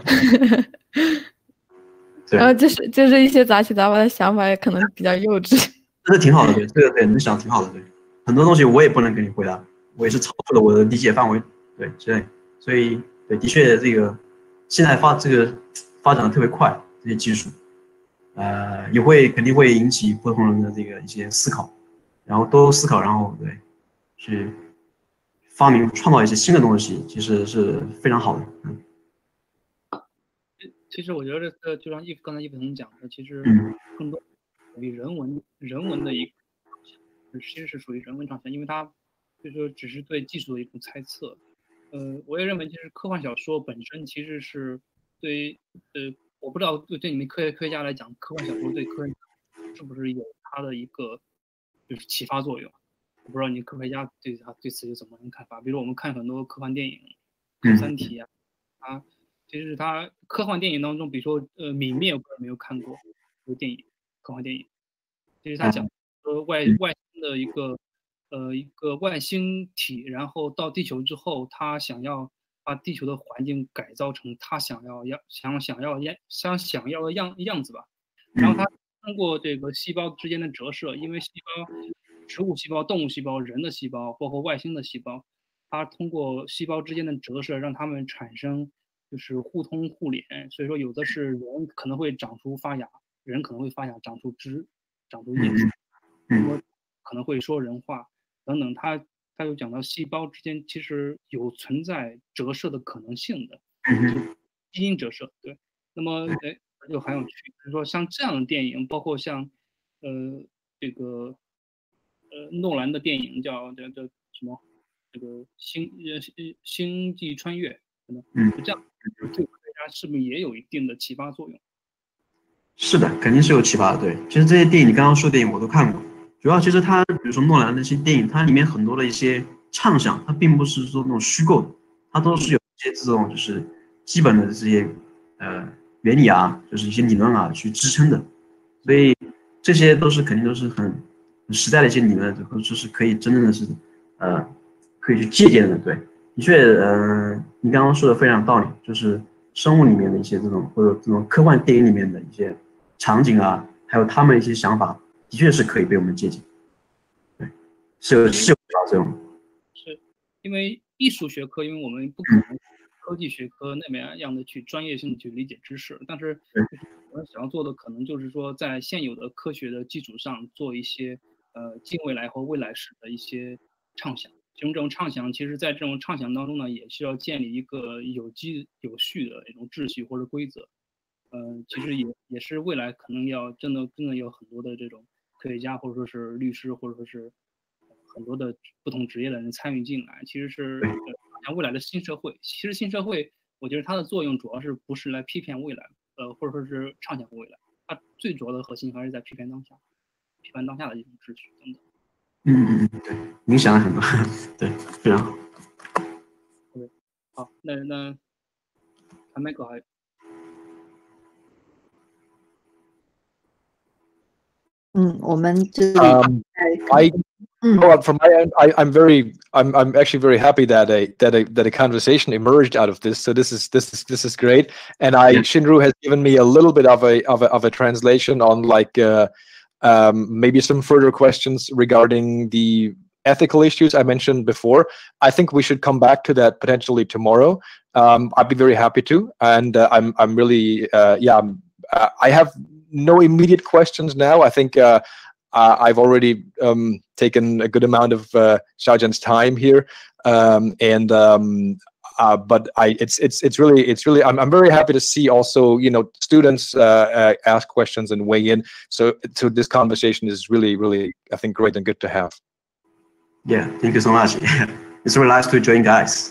对， 然后就是就是一些杂七杂八的想法，也可能比较幼稚。 这是挺好的，对，这个对你想挺好的，对，很多东西我也不能给你回答。我也是超出了我的理解范围，对，所以所以对，的确这个现在发这个发展的特别快，这些技术，呃，也会肯定会引起不同人的这个一些思考，然后多思考，然后对，去发明创造一些新的东西，其实是非常好的。嗯， 其实我觉得这个就像易刚才易普同讲的，其实更多属于人文人文的一个，其实是属于人文创新，因为它所以说只是对技术的一种猜测。呃，我也认为，其实科幻小说本身其实是对呃，我不知道对对你们科学科学家来讲，科幻小说对科学是不是有它的一个就是启发作用？我不知道你科学家对他对此有怎么样看法？比如我们看很多科幻电影，看《三体》啊，啊，其实它科幻电影当中，比如说呃，《泯灭》，我不知道没有看过这个电影，科幻电影，其实它讲呃外外星的一个呃一个外星体，然后到地球之后，他想要把地球的环境改造成他想要样想想要样想想要的样样子吧，然后他通过这个细胞之间的折射，因为细胞。植物细胞、动物细胞、人的细胞，包括外星的细胞，它通过细胞之间的折射，让它们产生就是互通互联。所以说，有的是人可能会长出发芽，人可能会发芽长出枝，长出叶子，说可能会说人话等等。它它又讲到细胞之间其实有存在折射的可能性的，基因折射。对，那么哎，就很有趣，就是说像这样的电影，包括像呃这个。呃，诺兰的电影叫叫叫什么？这个星呃星际穿越，可能嗯，这样对科学家是不是也有一定的启发作用？ 是的，肯定是有启发的。对，其实这些电影你刚刚说的电影我都看过，主要其实它比如说诺兰那些电影，它里面很多的一些畅想，它并不是说那种虚构的，它都是有一些这种就是基本的这些呃原理啊，就是一些理论啊去支撑的，所以这些都是肯定都是很。时代的一些理论，或者说是可以真正的是，呃，可以去借鉴的。对，的确，呃，你刚刚说的非常有道理，就是生物里面的一些这种或者这种科幻电影里面的一些场景啊，还有他们的一些想法，的确是可以被我们借鉴。对，是有是有启发作用的。 是，因为艺术学科，因为我们不可能科技学科那么样的去专业性去理解知识，但是我们想要做的可能就是说，在现有的科学的基础上做一些。呃，近未来和未来史的一些畅想，其中这种畅想，其实在这种畅想当中呢，也需要建立一个有机有序的一种秩序或者规则。嗯、呃，其实也也是未来可能要真的真的有很多的这种科学家或者说是律师或者说是很多的不同职业的人参与进来，其实是呃像未来的新社会。其实新社会，我觉得它的作用主要是不是来批判未来，呃，或者说是畅想未来，它最主要的核心还是在批判当下。批判当下的一种秩序等等。 嗯嗯嗯，对，影响了很多，对，非常好。 对，好，那那还没搞还。 嗯，我们这里 Um, I, well, from my end, I, I'm very, I'm, I'm actually very happy that a that a that a conversation emerged out of this. So this is this is this is great. And I, yeah. Shinru has given me a little bit of a of a of a translation on like. Uh, Um, maybe some further questions regarding the ethical issues I mentioned before. I think we should come back to that potentially tomorrow. Um, I'd be very happy to, and uh, I'm I'm really uh, yeah. I'm, uh, I have no immediate questions now. I think uh, uh, I've already um, taken a good amount of uh, Xiaojian's time here, um, and. Um, Uh, but I, it's it's it's really it's really I'm I'm very happy to see also you know students uh, uh, ask questions and weigh in. So so this conversation is really really I think great and good to have. Yeah, thank you so much. It's really nice to join, guys.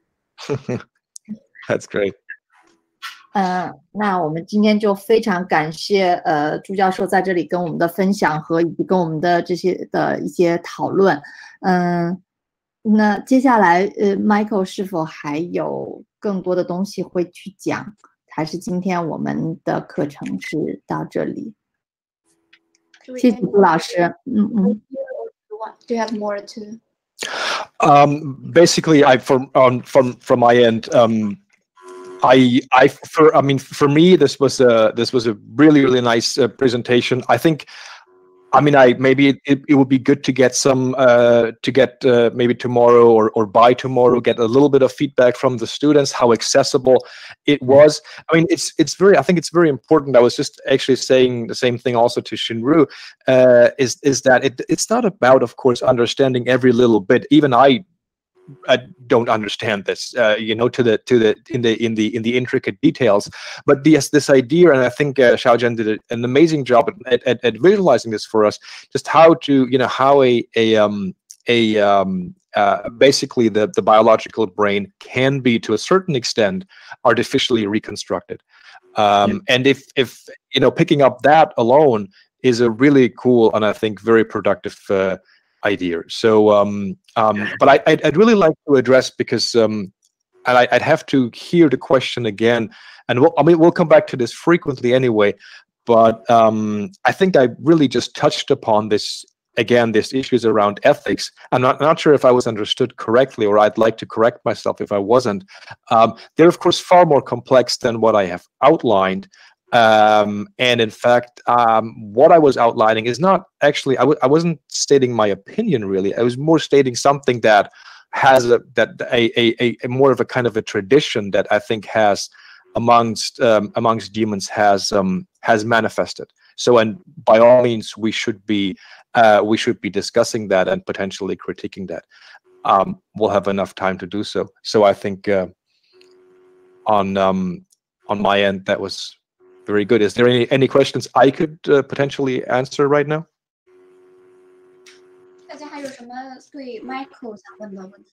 That's great. 呃，那我们今天就非常感谢呃朱教授在这里跟我们的分享和以及跟我们的这些的一些讨论，嗯、呃。那接下来，呃 ，Michael 是否还有更多的东西会去讲？还是今天我们的课程是到这里？谢谢朱老师。嗯嗯。 Do you have more to? Um, basically, I from um, from from my end, um, I I for I mean for me this was a this was a really really nice uh, presentation. I think. I mean, I maybe it, it would be good to get some uh, to get uh, maybe tomorrow or or by tomorrow get a little bit of feedback from the students how accessible it was. I mean, it's it's very I think it's very important. I was just actually saying the same thing also to Shinru. Uh, is is that it it's not about, of course, understanding every little bit. Even I. I don't understand this, uh, you know, to the to the in the in the in the intricate details. But this this idea, and I think uh, Xiaojian did an amazing job at, at at visualizing this for us. Just how to, you know, how a a um a um uh, basically the, the biological brain can be, to a certain extent, artificially reconstructed. Um, Yeah. And if, if, you know, picking up that alone is a really cool and I think very productive uh, idea. So, um, um, Yeah. but I, I'd, I'd really like to address, because, um, and I, I'd have to hear the question again, and we'll, I mean, we'll come back to this frequently anyway, but um, I think I really just touched upon this, again, these issues around ethics. I'm not, not sure if I was understood correctly, or I'd like to correct myself if I wasn't. Um, they're, of course, far more complex than what I have outlined. Um, and in fact, um, what I was outlining is not actually, I w I wasn't stating my opinion really. I was more stating something that has a, that a, a, a more of a kind of a tradition that I think has amongst, um, amongst humans has, um, has manifested. So, and by all means, we should be, uh, we should be discussing that and potentially critiquing that. Um, we'll have enough time to do so. So I think, uh, on, um, on my end, that was very good. Is there any any questions I could uh, potentially answer right now? 大家还有什么对 Michael 想问的问题？